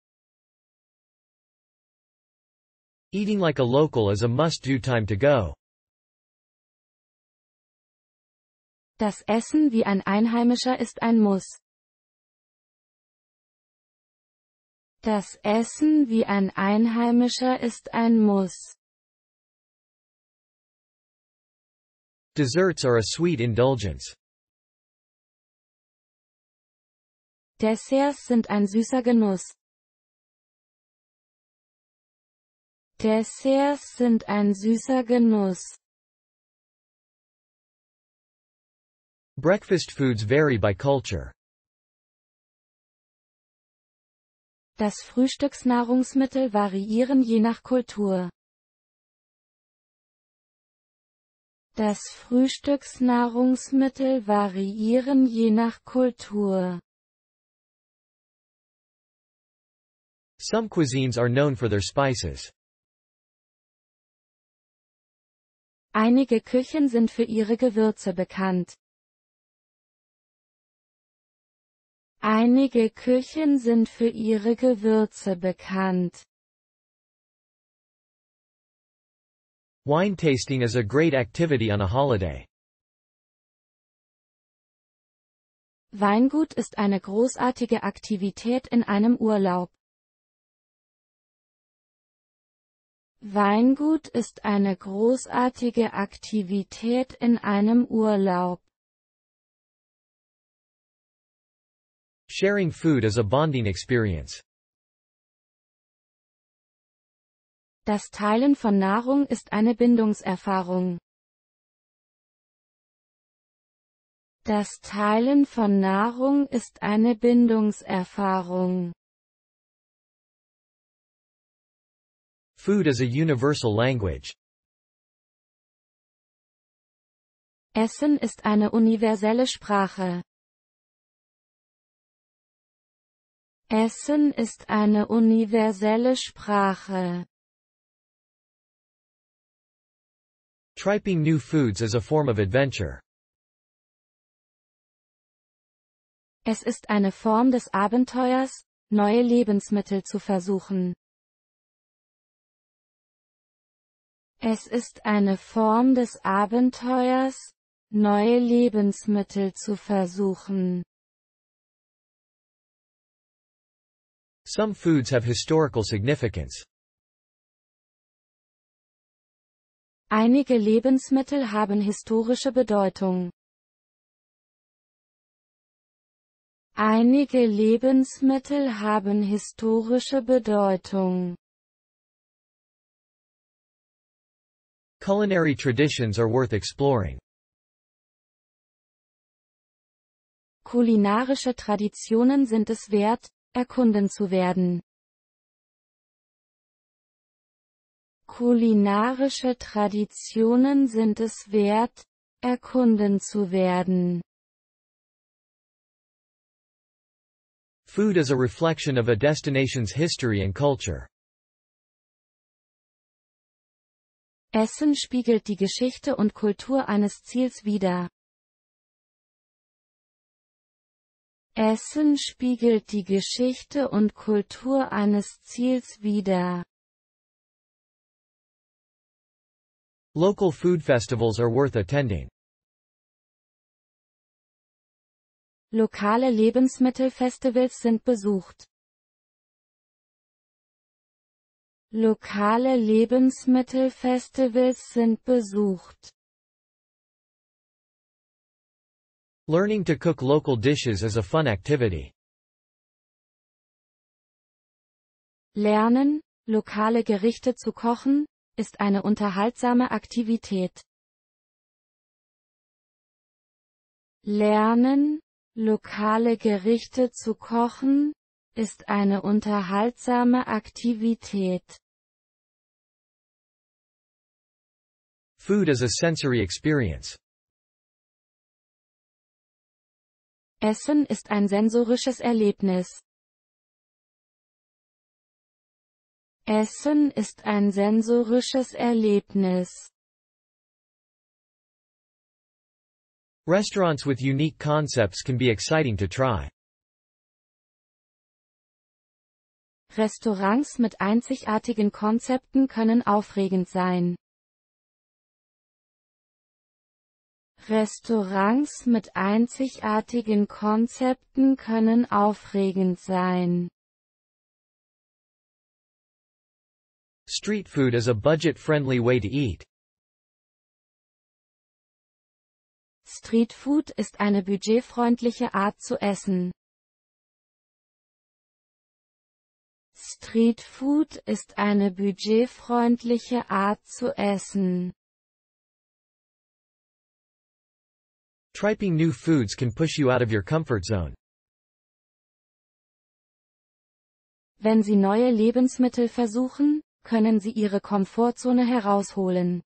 Eating like a local is a must-do time to go. Das Essen wie ein Einheimischer ist ein Muss. Das Essen wie ein Einheimischer ist ein Muss. Desserts are a sweet indulgence. Desserts sind ein süßer Genuss. Desserts sind ein süßer Genuss. Breakfast foods vary by culture. Das Frühstücksnahrungsmittel variieren je nach Kultur. Das Frühstücksnahrungsmittel variieren je nach Kultur. Some cuisines are known for their spices. Einige Küchen sind für ihre Gewürze bekannt. Einige Küchen sind für ihre Gewürze bekannt. Wine tasting is a great activity on a holiday. Weingut ist eine großartige Aktivität in einem Urlaub. Weingut ist eine großartige Aktivität in einem Urlaub. Sharing food is a bonding experience. Das Teilen von Nahrung ist eine Bindungserfahrung. Das Teilen von Nahrung ist eine Bindungserfahrung. Food is a universal language. Essen ist eine universelle Sprache. Essen ist eine universelle Sprache. Trying new foods is a form of adventure. Es ist eine Form des Abenteuers, neue Lebensmittel zu versuchen. Es ist eine Form des Abenteuers, neue Lebensmittel zu versuchen. Some foods have historical significance. Einige Lebensmittel haben historische Bedeutung. Einige Lebensmittel haben historische Bedeutung. Culinary traditions are worth exploring. Kulinarische Traditionen sind es wert, erkunden zu werden. Kulinarische Traditionen sind es wert, erkunden zu werden. Food is a reflection of a destination's history and culture. Essen spiegelt die Geschichte und Kultur eines Ziels wider. Essen spiegelt die Geschichte und Kultur eines Ziels wider. Local food festivals are worth attending. Lokale Lebensmittelfestivals sind besucht. Lokale Lebensmittelfestivals sind besucht. Learning to cook local dishes is a fun activity. Lernen, lokale Gerichte zu kochen, ist eine unterhaltsame Aktivität. Lernen, lokale Gerichte zu kochen, ist eine unterhaltsame Aktivität. Food is a sensory experience. Essen ist ein sensorisches Erlebnis. Essen ist ein sensorisches Erlebnis. Restaurants with unique concepts can be exciting to try. Restaurants mit einzigartigen Konzepten können aufregend sein. Restaurants mit einzigartigen Konzepten können aufregend sein. Street food is a budget-friendly way to eat. Streetfood ist eine budgetfreundliche Art zu essen. Streetfood ist eine budgetfreundliche Art zu essen. Trying new foods can push you out of your comfort zone. Wenn Sie neue Lebensmittel versuchen, können Sie Ihre Komfortzone herausholen.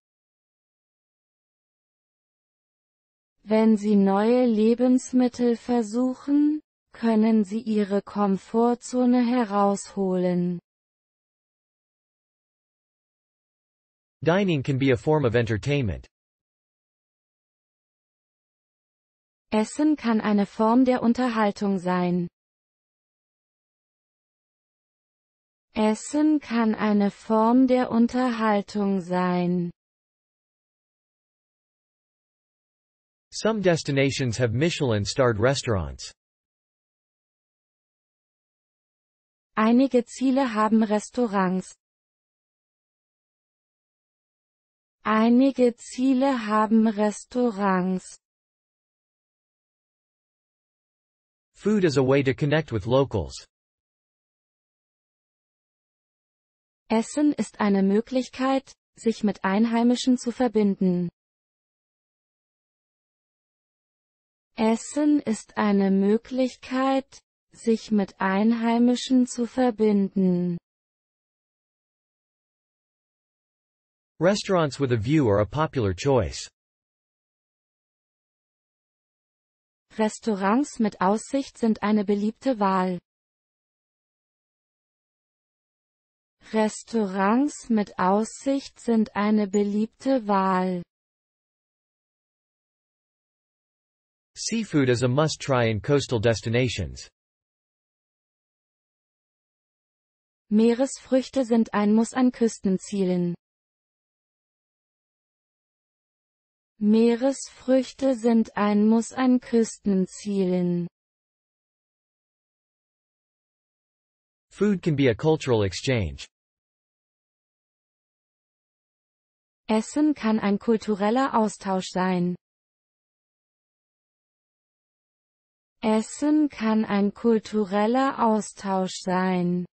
Wenn Sie neue Lebensmittel versuchen, können Sie Ihre Komfortzone herausholen. Dining can be a form of entertainment. Essen kann eine Form der Unterhaltung sein. Essen kann eine Form der Unterhaltung sein. Some destinations have Michelin-starred restaurants. Einige Ziele haben Restaurants. Einige Ziele haben Restaurants. Food is a way to connect with locals. Essen ist eine Möglichkeit, sich mit Einheimischen zu verbinden. Essen ist eine Möglichkeit, sich mit Einheimischen zu verbinden. Restaurants with a view are a popular choice. Restaurants mit Aussicht sind eine beliebte Wahl. Restaurants mit Aussicht sind eine beliebte Wahl. Seafood is a must-try in coastal destinations. Meeresfrüchte sind ein Muss an Küstenzielen. Meeresfrüchte sind ein Muss an Küstenzielen. Food can be a cultural exchange. Essen kann ein kultureller Austausch sein. Essen kann ein kultureller Austausch sein.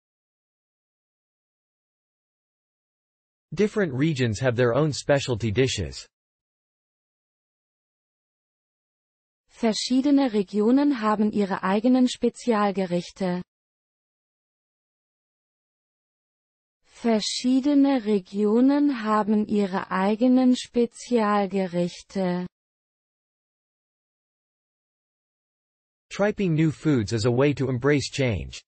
Different regions have their own specialty dishes. Verschiedene Regionen haben ihre eigenen Spezialgerichte. Verschiedene Regionen haben ihre eigenen Spezialgerichte. Trying new foods is a way to embrace change.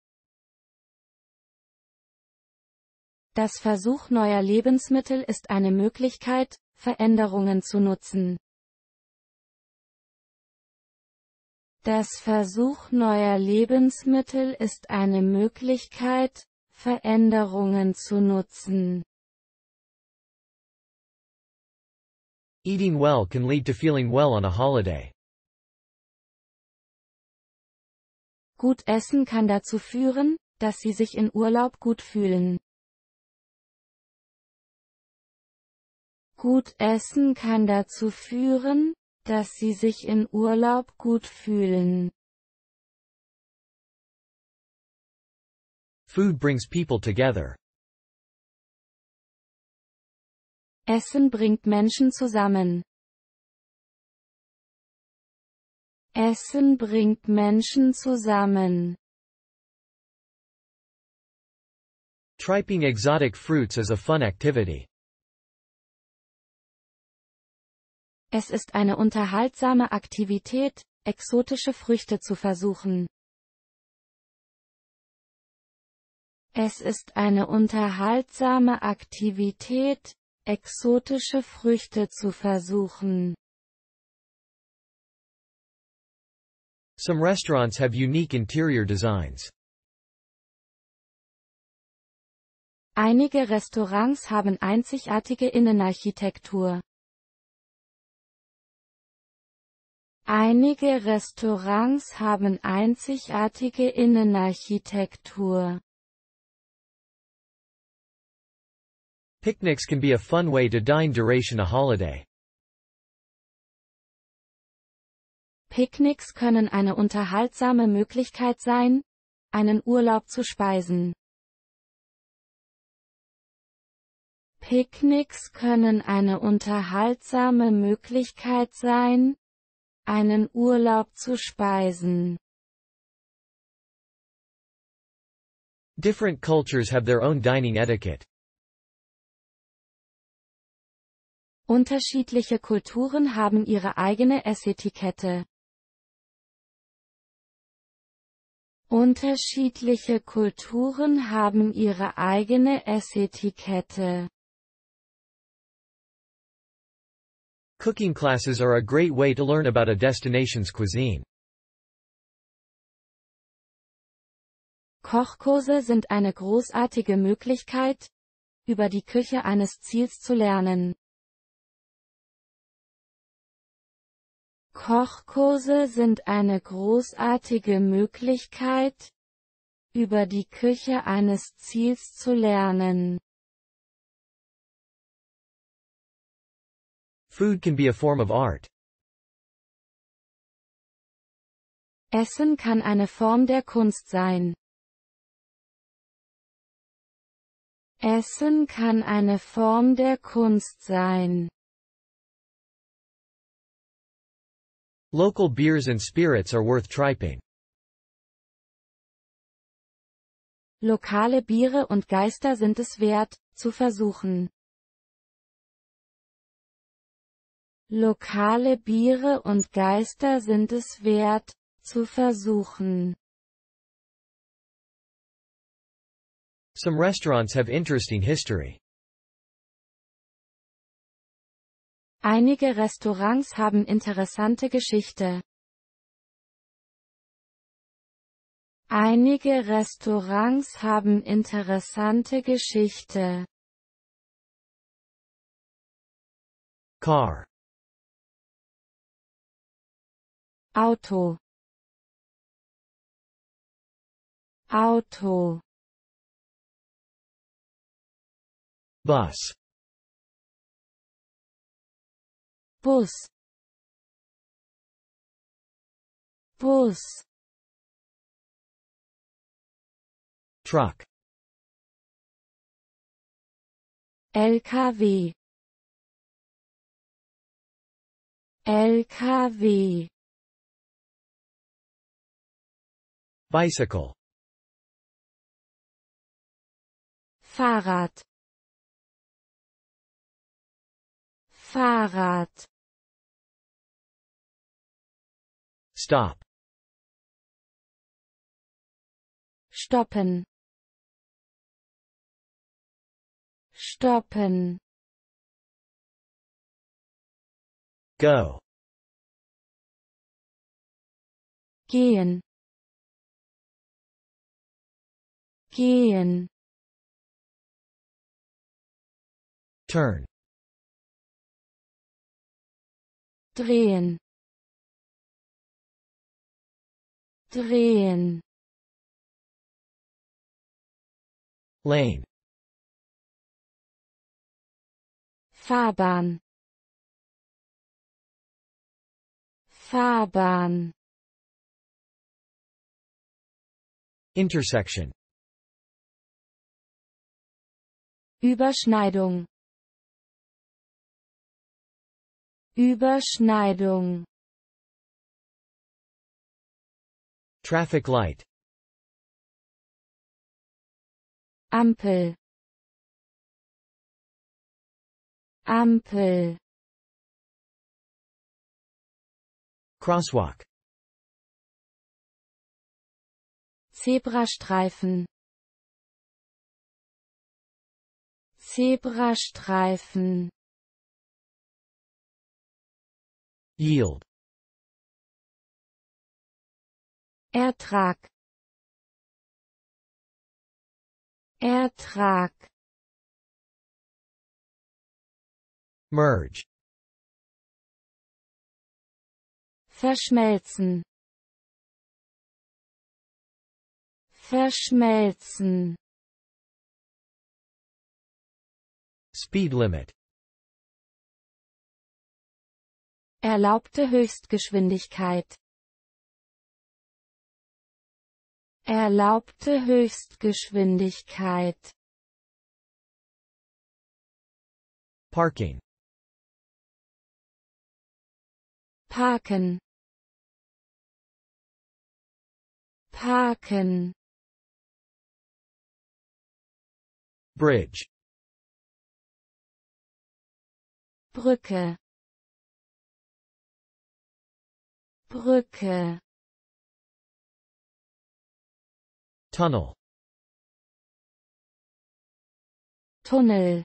Das Versuch neuer Lebensmittel ist eine Möglichkeit, Veränderungen zu nutzen. Das Versuch neuer Lebensmittel ist eine Möglichkeit, Veränderungen zu nutzen. Eating well can lead to feeling well on a holiday. Gut essen kann dazu führen, dass Sie sich in Urlaub gut fühlen. Gut essen kann dazu führen, dass Sie sich in Urlaub gut fühlen. Food brings people together. Essen bringt Menschen zusammen. Essen bringt Menschen zusammen. Trying exotic fruits is a fun activity. Es ist eine unterhaltsame Aktivität, exotische Früchte zu versuchen. Es ist eine unterhaltsame Aktivität, exotische Früchte zu versuchen. Some restaurants have unique interior designs. Einige Restaurants haben einzigartige Innenarchitektur. Einige Restaurants haben einzigartige Innenarchitektur. Picnics can be a fun way to dine during a holiday. Picknicks können eine unterhaltsame Möglichkeit sein, einen Urlaub zu speisen. Picknicks können eine unterhaltsame Möglichkeit sein, einen Urlaub zu speisen. Different cultures have their own dining etiquette. Unterschiedliche Kulturen haben ihre eigene Essetikette. Unterschiedliche Kulturen haben ihre eigene Essetikette. Cooking classes are a great way to learn about a destination's cuisine. Kochkurse sind eine großartige Möglichkeit, über die Küche eines Ziels zu lernen. Kochkurse sind eine großartige Möglichkeit, über die Küche eines Ziels zu lernen. Food can be a form of art. Essen kann eine Form der Kunst sein. Essen kann eine Form der Kunst sein. Local beers and spirits are worth trying. Lokale Biere und Geister sind es wert, zu versuchen. Lokale Biere und Geister sind es wert, zu versuchen. Some restaurants have interesting history. Einige Restaurants haben interessante Geschichte. Einige Restaurants haben interessante Geschichte. Car. Auto. Auto. Bus. Bus. Bus. Truck. L K W. L K W. Bicycle. Fahrrad. Fahrrad. Stop. Stoppen. Stoppen. Go. Gehen. Gehen. Turn. Drehen. Drehen. Lane. Fahrbahn. Fahrbahn. Intersection. Überschneidung. Überschneidung. Traffic light. Ampel. Ampel. Crosswalk. Zebrastreifen. Zebrastreifen. Yield. Ertrag. Ertrag. Merge. Verschmelzen. Verschmelzen. Speed limit. Erlaubte Höchstgeschwindigkeit. Erlaubte Höchstgeschwindigkeit. Parking. Parken. Parken. Bridge. Brücke. Brücke. Tunnel. Tunnel.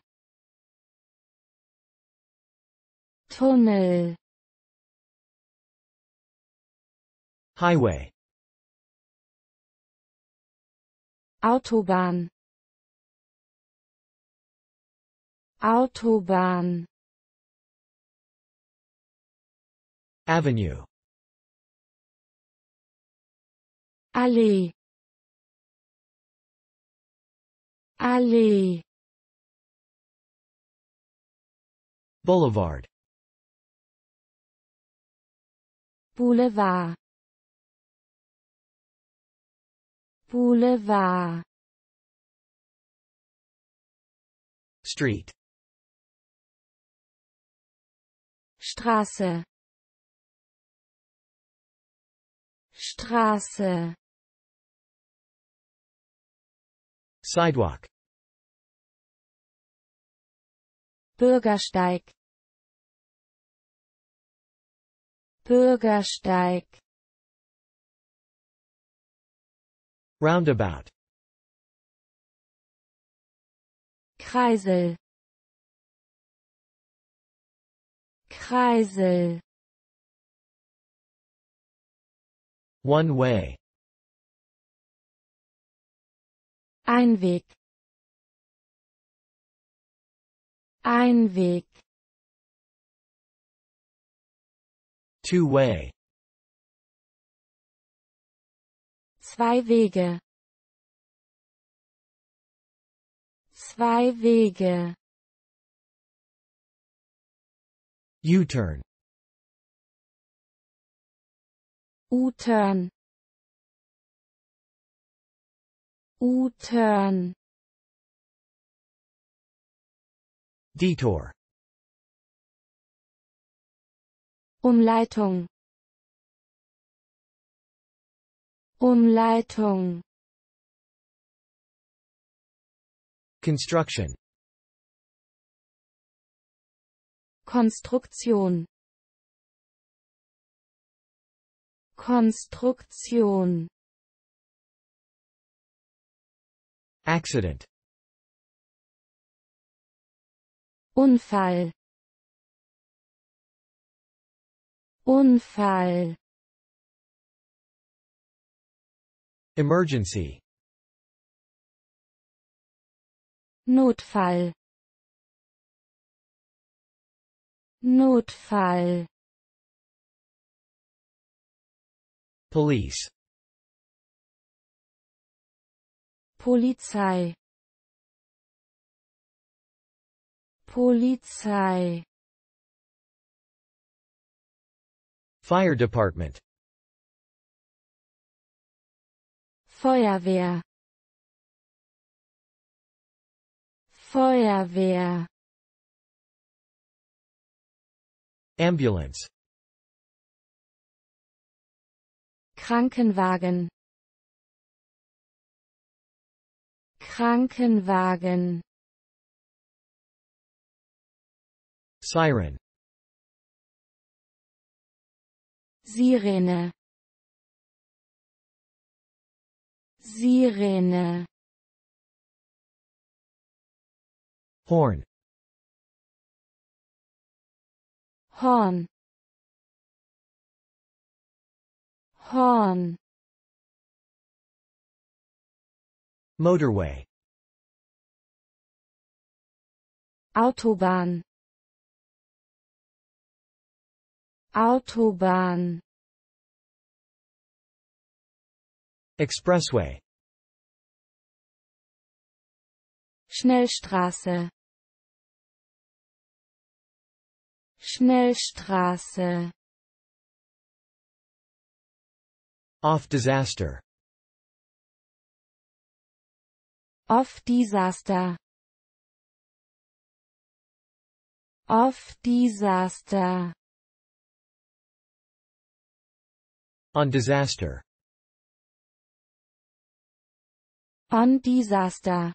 Tunnel. Highway. Autobahn. Autobahn. Avenue. Allee. Allee. Boulevard. Boulevard. Boulevard. Street. Straße. Straße, Sidewalk. Bürgersteig, Bürgersteig, Roundabout. Kreisel, Kreisel, One way. Einweg, Einweg, Two way. zwei Wege, zwei Wege, U-turn. U-turn, U-turn, Detour. Umleitung, Umleitung, Construction. Konstruktion, Konstruktion, Accident. Unfall, Unfall, Emergency. Notfall, Notfall, Police. Polizei, Polizei, Fire department. Feuerwehr, Feuerwehr, Ambulance. Krankenwagen, Krankenwagen, Siren. Sirene, Sirene, Horn. Horn, Horn, Motorway. Autobahn, Autobahn, Expressway. Schnellstraße, Schnellstraße, Off disaster. Off disaster, Off disaster, On disaster. on disaster,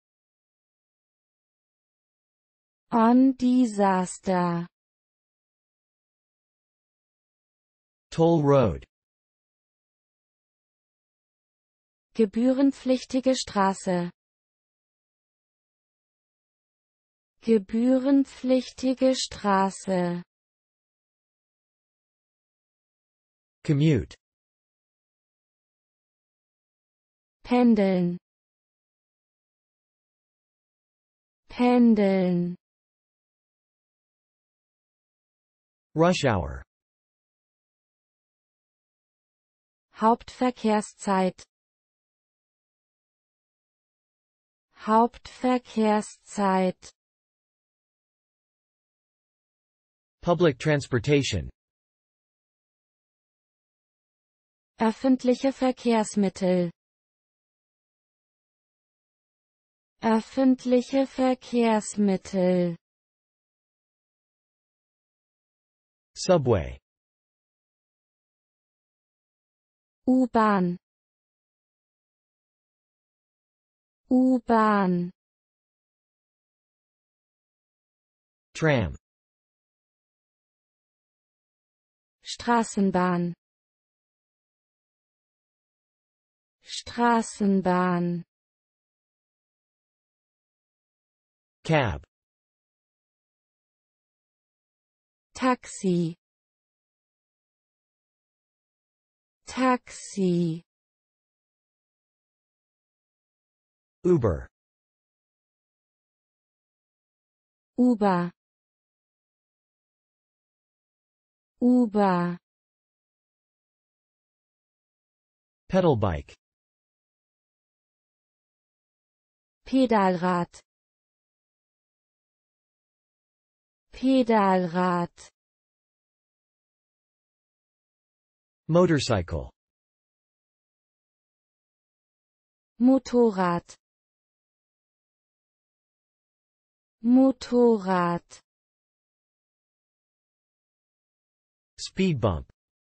on disaster, Toll road. gebührenpflichtige Straße, gebührenpflichtige Straße, Commute. pendeln, pendeln, Rush hour. Hauptverkehrszeit, Hauptverkehrszeit, Public transportation. öffentliche Verkehrsmittel, öffentliche Verkehrsmittel, Subway. U-Bahn, U-Bahn, Tram. Straßenbahn, Straßenbahn, Cab. Taxi, Taxi, Uber. Uber, Uber, Pedalbike. Pedalrad, Pedalrad, Motorcycle. Motorrad, Motorrad, Speed bump.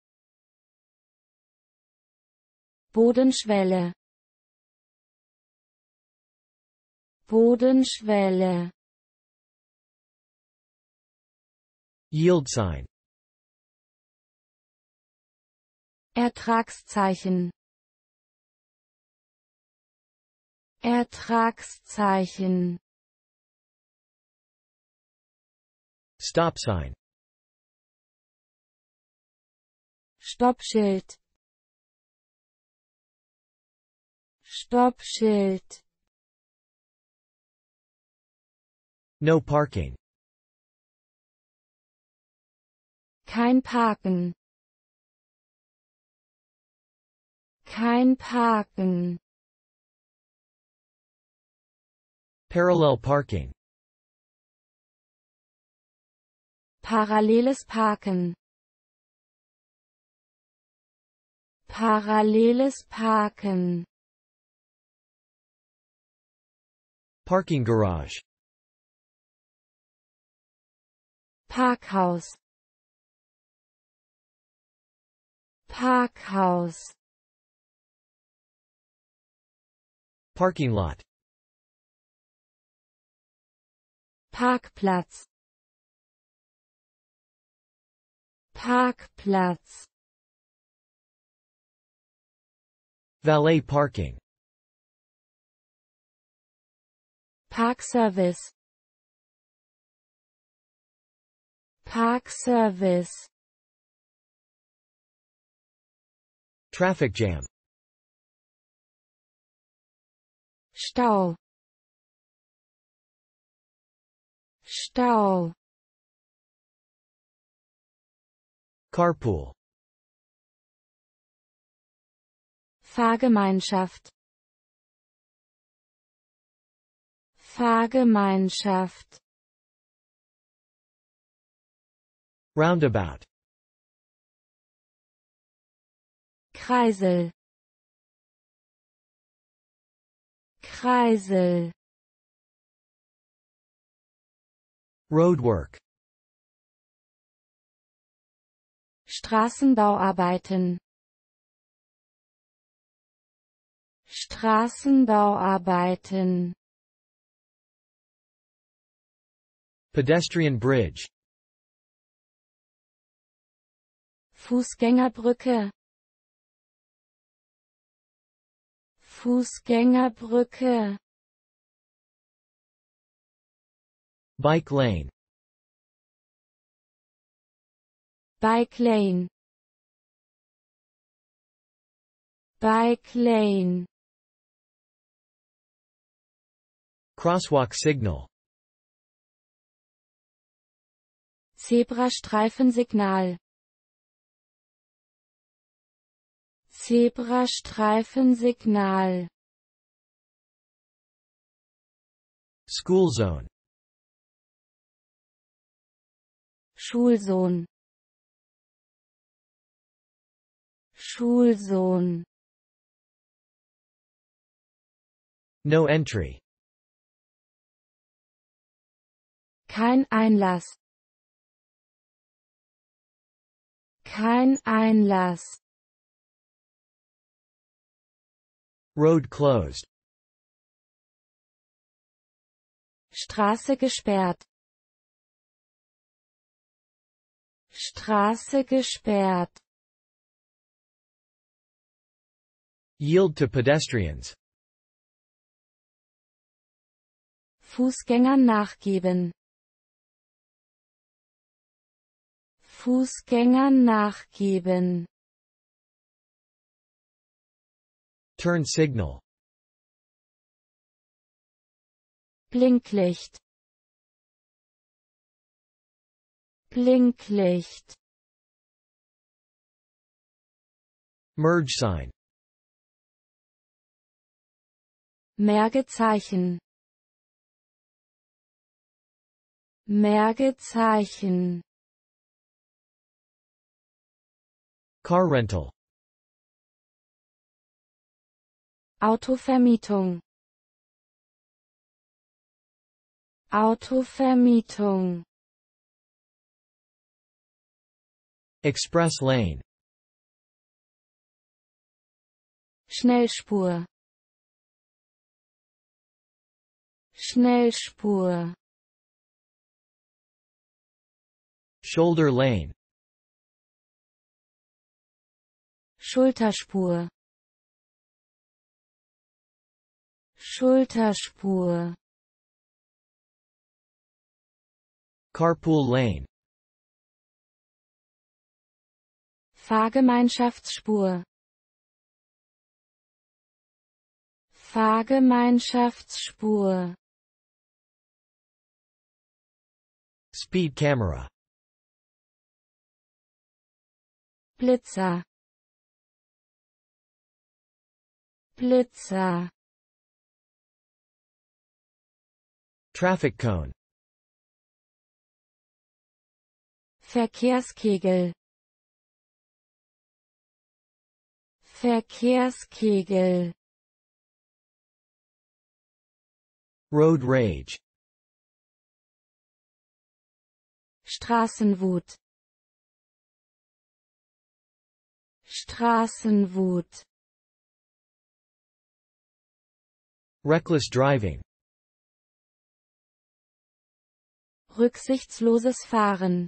Bodenschwelle, Bodenschwelle, Yield sign. Ertragszeichen, Ertragszeichen, Stop sign. Stoppschild, Stoppschild, No parking. kein Parken, kein Parken, Parallel parking. paralleles Parken, paralleles Parken, Parking garage. Parkhaus, Parkhaus, Parking lot. Parkplatz, Parkplatz, Valet parking. Parkservice, Parkservice, Traffic jam. Stau, Stau, Carpool. Fahrgemeinschaft, Fahrgemeinschaft, Roundabout. Kreisel, Kreisel, Roadwork. Straßenbauarbeiten, Straßenbauarbeiten, Pedestrian bridge. Fußgängerbrücke, Fußgängerbrücke, Bike lane. Bike lane, Bike lane, Crosswalk signal. Zebrastreifensignal, Zebrastreifensignal, School zone. Schulsohn, Schulsohn, No entry. kein Einlass, kein Einlass, Road closed. Straße gesperrt. Straße gesperrt. Yield to pedestrians. Fußgängern nachgeben. Fußgängern nachgeben. Turn signal. Blinklicht. Blinklicht. Merge sign. Mergezeichen. Mergezeichen. Car rental. Autovermietung. Autovermietung. Express lane. Schnellspur. Schnellspur. Shoulder lane. Schulterspur. Schulterspur. Carpool lane. Fahrgemeinschaftsspur. Fahrgemeinschaftsspur. Speed camera. Blitzer. Blitzer. Traffic cone. Verkehrskegel. Verkehrskegel. Road rage. Straßenwut. Straßenwut. Reckless driving. Rücksichtsloses Fahren.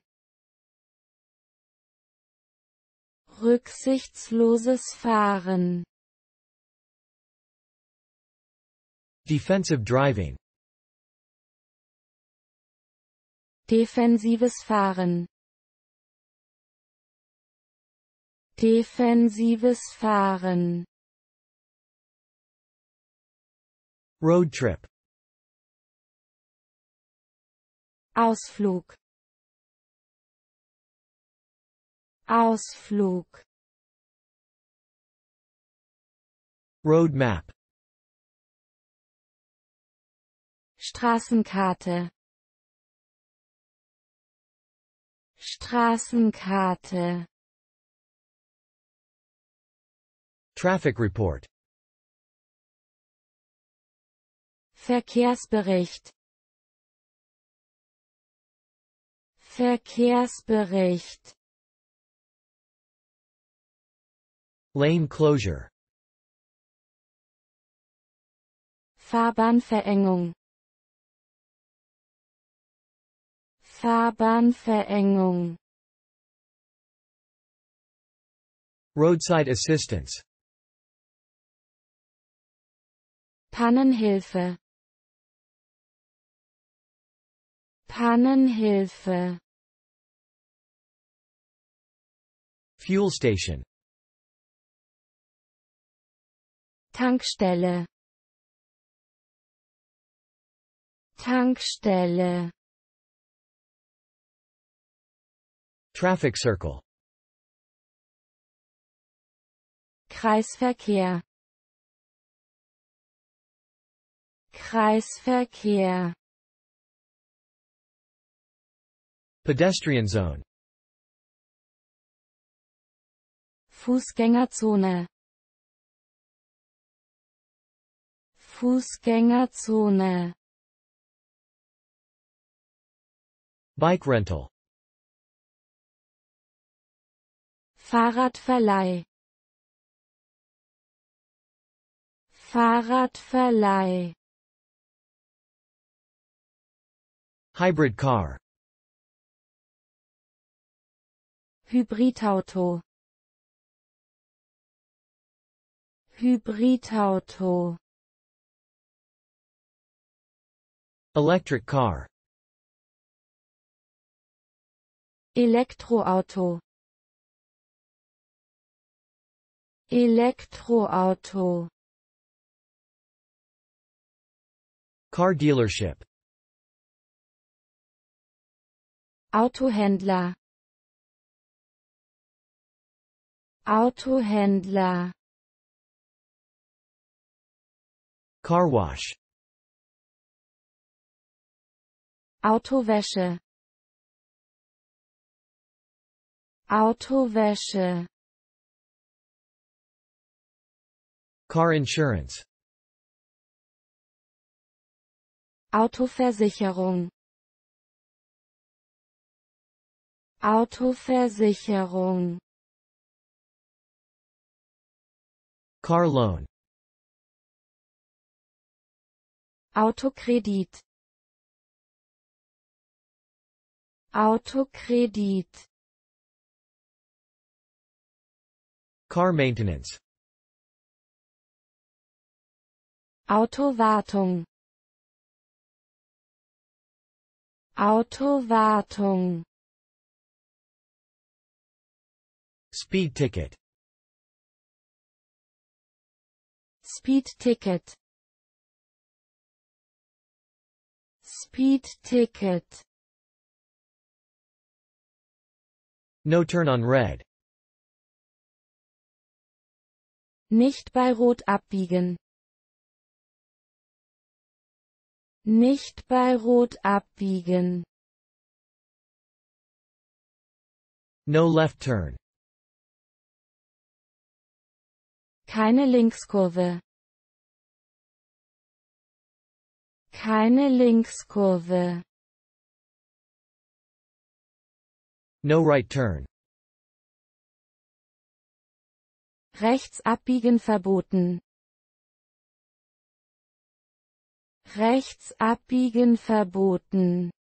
Rücksichtsloses Fahren. Defensive driving. Defensives Fahren. Defensives Fahren. Road trip. Ausflug. Ausflug. Road map. Straßenkarte. Straßenkarte. Traffic report. Verkehrsbericht. Verkehrsbericht. Lane closure. Fahrbahnverengung. Fahrbahnverengung. Roadside assistance. Pannenhilfe. Pannenhilfe. Fuel station. Tankstelle. Tankstelle. Traffic circle. Kreisverkehr. Kreisverkehr. Pedestrian zone. Fußgängerzone. Fußgängerzone. Bike rental. Fahrradverleih. Fahrradverleih. Hybrid car. Hybridauto. Hybridauto. Electric car. Elektroauto. Elektroauto. Car dealership. Autohändler. Autohändler. Car wash. Autowäsche. Autowäsche. Car insurance. Autoversicherung. Autoversicherung. Car loan. Autokredit. Autokredit. Car maintenance. Autowartung. Autowartung. Speed ticket. Speed ticket. Speed ticket. No turn on red. Nicht bei Rot abbiegen. Nicht bei Rot abbiegen. No left turn. Keine Linkskurve. Keine Linkskurve. No right turn. Rechts abbiegen verboten. Rechts abbiegen verboten.